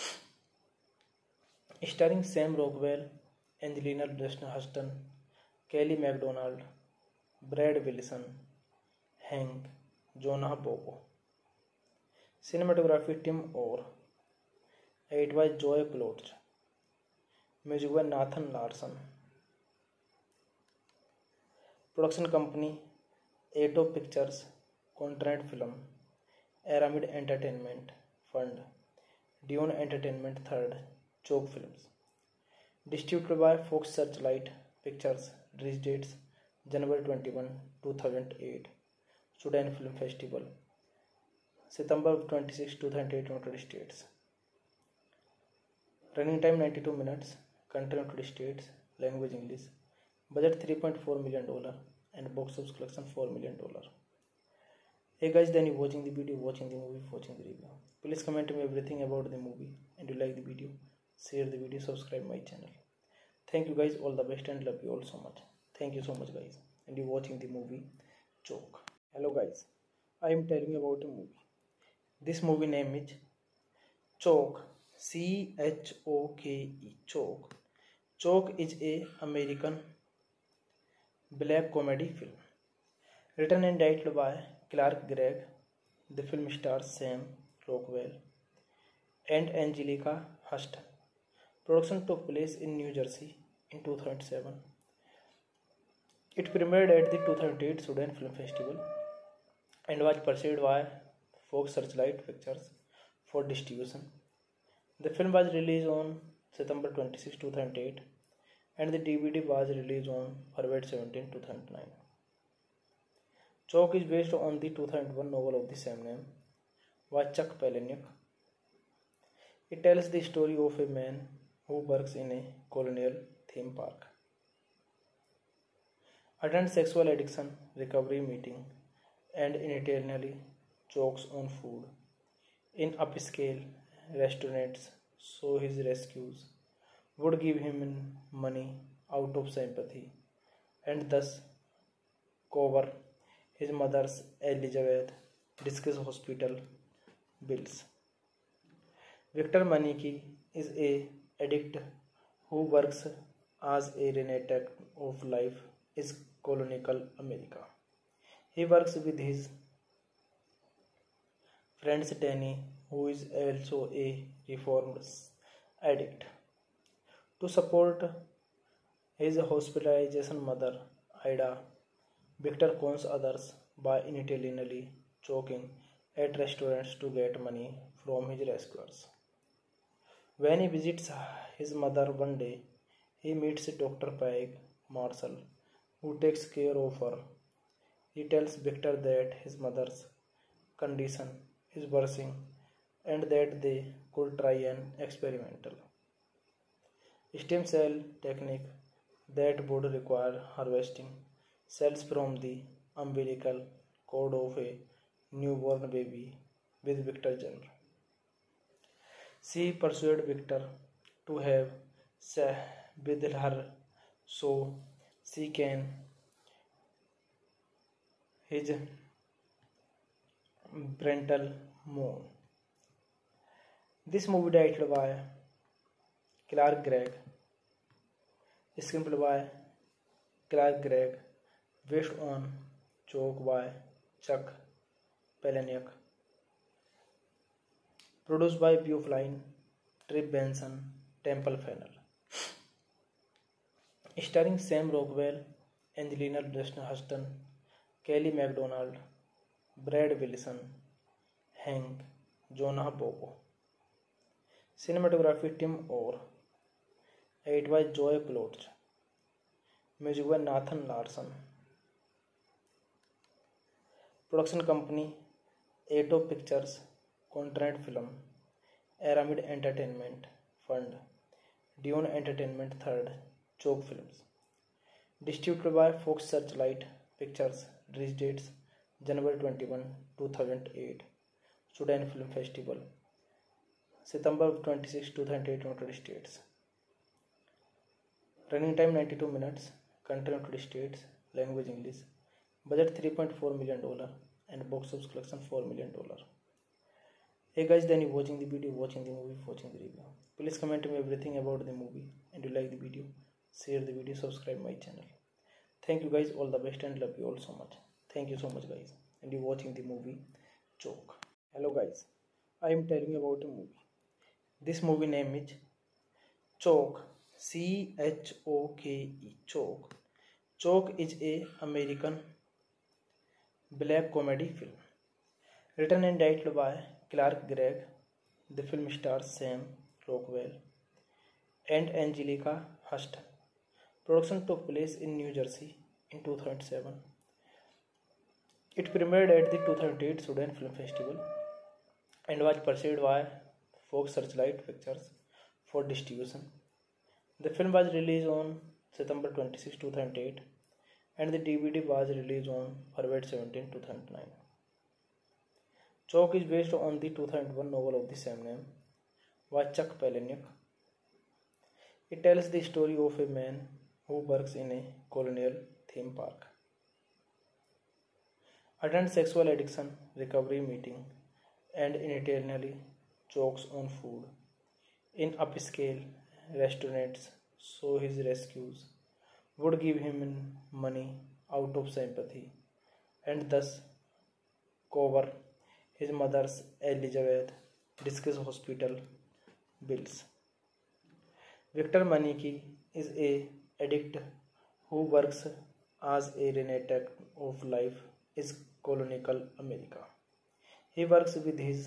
starring Sam Rockwell, Angelina Huston, Kelly MacDonald, Brad Wilson, Hank, Jonah Bobo. Cinematography Tim Orr. Edit by Joy Klotz. Music by Nathan Larson. Production company Ato Pictures, Contract Film, Aramid Entertainment Fund, Dune Entertainment Third, Choke Films. Distributed by Fox Searchlight Pictures. Release dates January 21, 2008. Sudan Film Festival. September 26, 2008 United States. Running time 92 minutes. Country United States. Language English. Budget $3.4 million and box office collection $4 million. Hey guys, then you watching the video, watching the movie, watching the review. Please comment me everything about the movie, and you like the video, share the video, subscribe my channel. Thank you guys, all the best and love you all so much. Thank you so much guys. And you watching the movie Choke. Hello guys, I am telling you about a movie. This movie name is Choke. Choke. Choke. Choke is a American black comedy film. Written and directed by Clark Gregg, the film stars Sam Rockwell and Angelica Huston. Production took place in New Jersey in 2007. It premiered at the 2008 Sudan Film Festival and was pursued by Fox Searchlight Pictures for distribution. The film was released on September 26, 2008 and the DVD was released on February 17, 2009. Choke is based on the 2001 novel of the same name by Chuck Palahniuk. It tells the story of a man who works in a colonial theme park, attends sexual addiction recovery meeting, and internally chokes on food in upscale restaurants, so his rescues would give him money out of sympathy and thus cover his mother's Elizabeth Discus hospital bills. Victor Maniki is a addict who works as a reenactor of life in colonial America. He works with his friend Danny, who is also a reformed addict, to support his hospitalization mother, Ida. Victor cons others by intentionally choking at restaurants to get money from his rescuers. When he visits his mother one day, he meets Dr. Peg Marshall, who takes care of her. He tells Victor that his mother's condition is worsening and that they could try an experimental stem cell technique that would require harvesting cells from the umbilical cord of a newborn baby with Victor Jenner. She persuaded Victor to have sex with her so she can his parental mourn. This movie directed by Clark Gregg, screenplay by Clark Gregg, based on Choke by Chuck Palahniuk, produced by Beau Flynn, Trip Benson, Temple Fennell, starring Sam Rockwell, Angelina Huston, Kelly MacDonald, Brad Wilson, Hank, Jonah Bobo. Cinematography Tim Orr. Edit by Joy Klotz. Music by Nathan Larson. Production company Ato Pictures, Contract Film, Aramid Entertainment Fund, Dion Entertainment Third, Choke Films. Distributed by Fox Searchlight Pictures. Release dates January 21, 2008, Sudan Film Festival, September 26, 2008, United States. Running time 92 minutes, country United States, language English, budget $3.4 million and box office collection $4 million. Hey guys, then you watching the video, watching the movie, watching the review. Please comment me everything about the movie, and you like the video, share the video, subscribe my channel. Thank you guys, all the best and love you all so much. Thank you so much guys. And you watching the movie Choke. Hello guys, I am telling you about a movie. This movie name is Choke. Choke. Choke. Choke is a American black comedy film. Written and directed by Clark Gregg. The film stars Sam Rockwell and Angelica Huston. Production took place in New Jersey in 2007. It premiered at the 2008 Sudan Film Festival and was pursued by Fox Searchlight Pictures for distribution. The film was released on September 26, 2008 and the DVD was released on February 17, 2009. Chalk is based on the 2001 novel of the same name by Chuck Palahniuk. It tells the story of a man who works in a colonial theme park, attends sexual addiction recovery meeting, and internally chokes on food in upscale restaurants, so his rescues would give him money out of sympathy and thus cover his mother's Elizabeth Discus hospital bills. Victor Maniki is a addict who works as a reenactor of life in colonial America. He works with his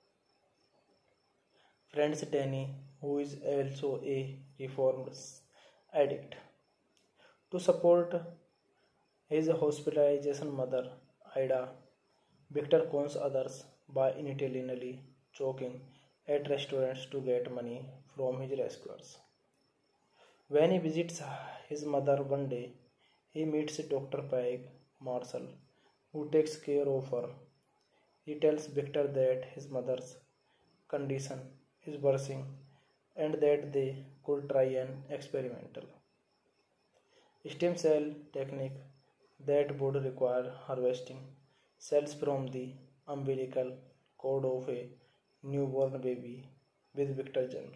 friend Danny, who is also a reformed addict, to support his hospitalization mother, Ida. Victor cons others by intentionally choking at restaurants to get money from his rescuers. When he visits his mother one day, he meets Dr. Peg Marshall, who takes care of her. He tells Victor that his mother's condition is worsening and that they could try an experimental stem cell technique that would require harvesting cells from the umbilical cord of a newborn baby with Victor Jenner.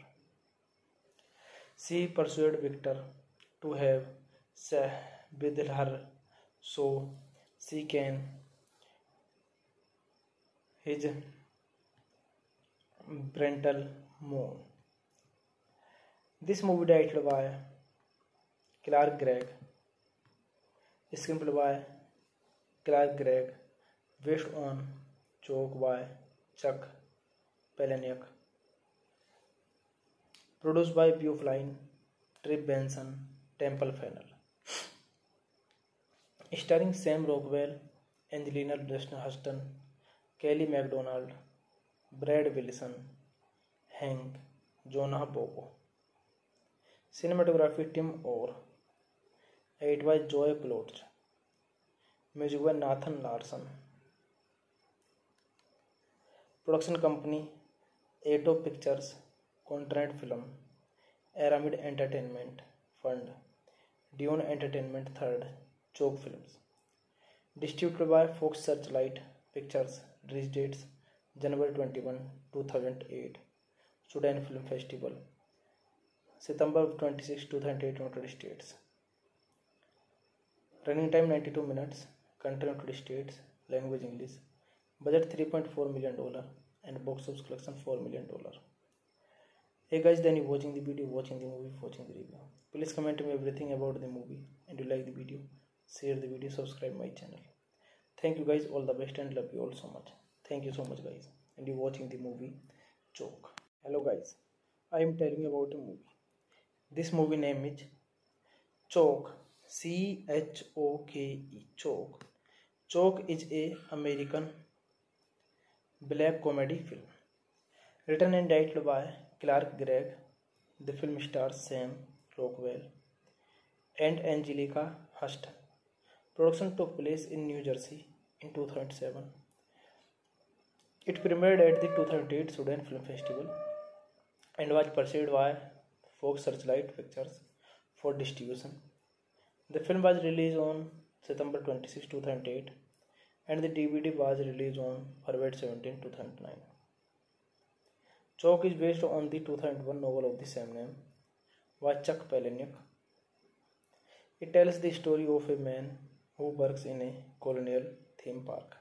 She persuaded Victor to have sex with her so she can his parental mourn. This movie directed by Clark Gregg, screenplay by Clark Gregg, based on Chalk by Chuck Palahniuk, produced by Beau Flynn, Trip Benson, Temple Fennell, starring Sam Rockwell, Angelina Huston, Kelly MacDonald, Brad Wilson, Hank, Jonah Bobo. Cinematography Tim Orr. Edit by Joy Klotz. Music by Nathan Larson. Production company Ato Pictures, Contract Film, Aramid Entertainment Fund, Dion Entertainment Third, Chalk Films. Distributed by Fox Searchlight Pictures. Release dates January 21, 2008, Sudan Film Festival, September 26, 2008, United States. Running time 92 minutes, country United States, language English, budget $3.4 million, and box office collection $4 million. Hey guys, then you watching the video, watching the movie, watching the review. Please comment me everything about the movie, and you like the video, share the video, subscribe my channel. Thank you guys, all the best, and love you all so much. Thank you so much guys, and you watching the movie Chalk. Hello guys, I am telling you about a movie. This movie name is Chalk, C-H-O-K-E, Chalk. Chalk is a American black comedy film written and directed by Clark Gregg. The film stars Sam Rockwell and Angelica Huston. Production took place in New Jersey in 2007. It premiered at the 2008 Sudan Film Festival and was pursued by Fox Searchlight Pictures for distribution. The film was released on September 26, 2008, and the DVD was released on February 17, 2009. Chalk is based on the 2001 novel of the same name by Chuck Palahniuk. It tells the story of a man who works in a colonial theme park,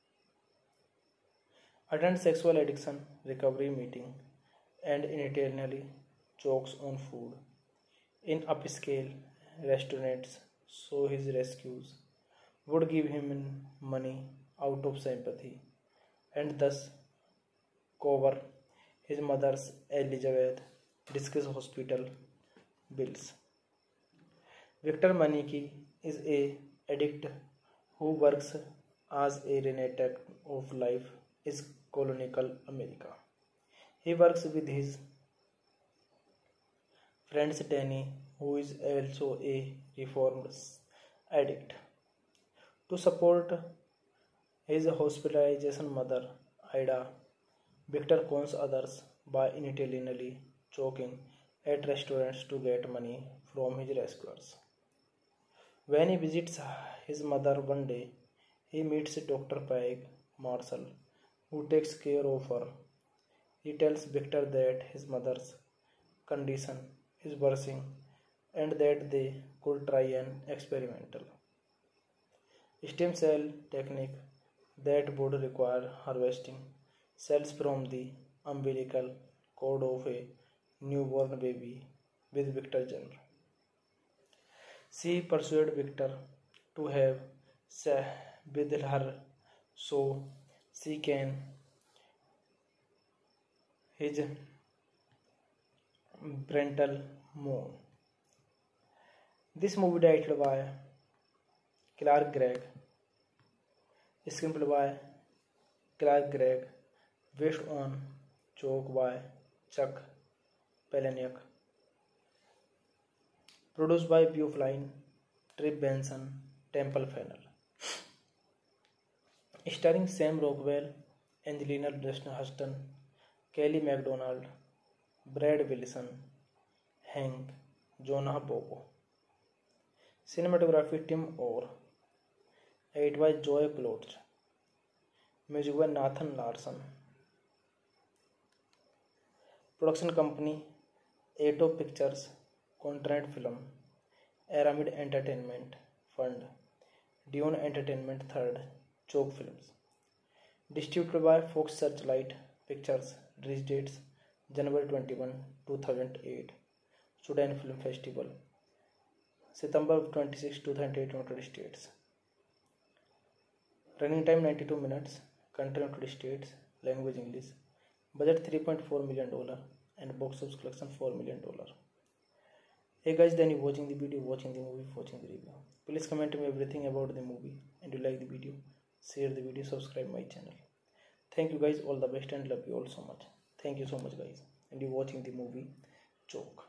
attends sexual addiction recovery meeting, and internally chokes on food in upscale restaurants, so his rescues would give him money out of sympathy and thus cover his mother's Elizabeth Discus hospital bills. Victor Maniki is a addict who works as a reenactor of life in colonial America. He works with his friend Danny, who is also a reformed addict, to support his hospitalization mother, Ida. Victor cons others by intentionally choking at restaurants to get money from his rescuers. When he visits his mother one day, he meets Dr. Peg Marshall, who takes care of her. He tells Victor that his mother's condition is worsening and that they could try an experimental stem cell technique that would require harvesting cells from the umbilical cord of a newborn baby with Victor Jenner. She persuaded Victor to have sex with her so she can his parental moon. This movie directed by Clark Gregg, screenplay by Clark Gregg, based on joke by Chuck Palahniuk, produced by Buefline, Trip Benson, Temple Fennell, starring Sam Rockwell, Angelina Huston, Kelly MacDonald, Brad Wilson, Hank, Jonah Bobo. Cinematography Tim Orr, edited by Joy Klotz, music by Nathan Larson. Production company Ato Pictures, Contract Film, Aramid Entertainment Fund, Dune Entertainment Third, Choke Films. Distributed by Fox Searchlight Pictures. Release dates January 21, 2008, Sudan Film Festival, September 26, 2008, United States. Running time 92 minutes, country United States, language English, budget $3.4 million, and box office collection $4 million. Hey guys, then you watching the video, watching the movie, watching the review. Please comment me everything about the movie, and you like the video, share the video, subscribe my channel. Thank you guys, all the best, and love you all so much. Thank you so much guys, and you watching the movie Choke.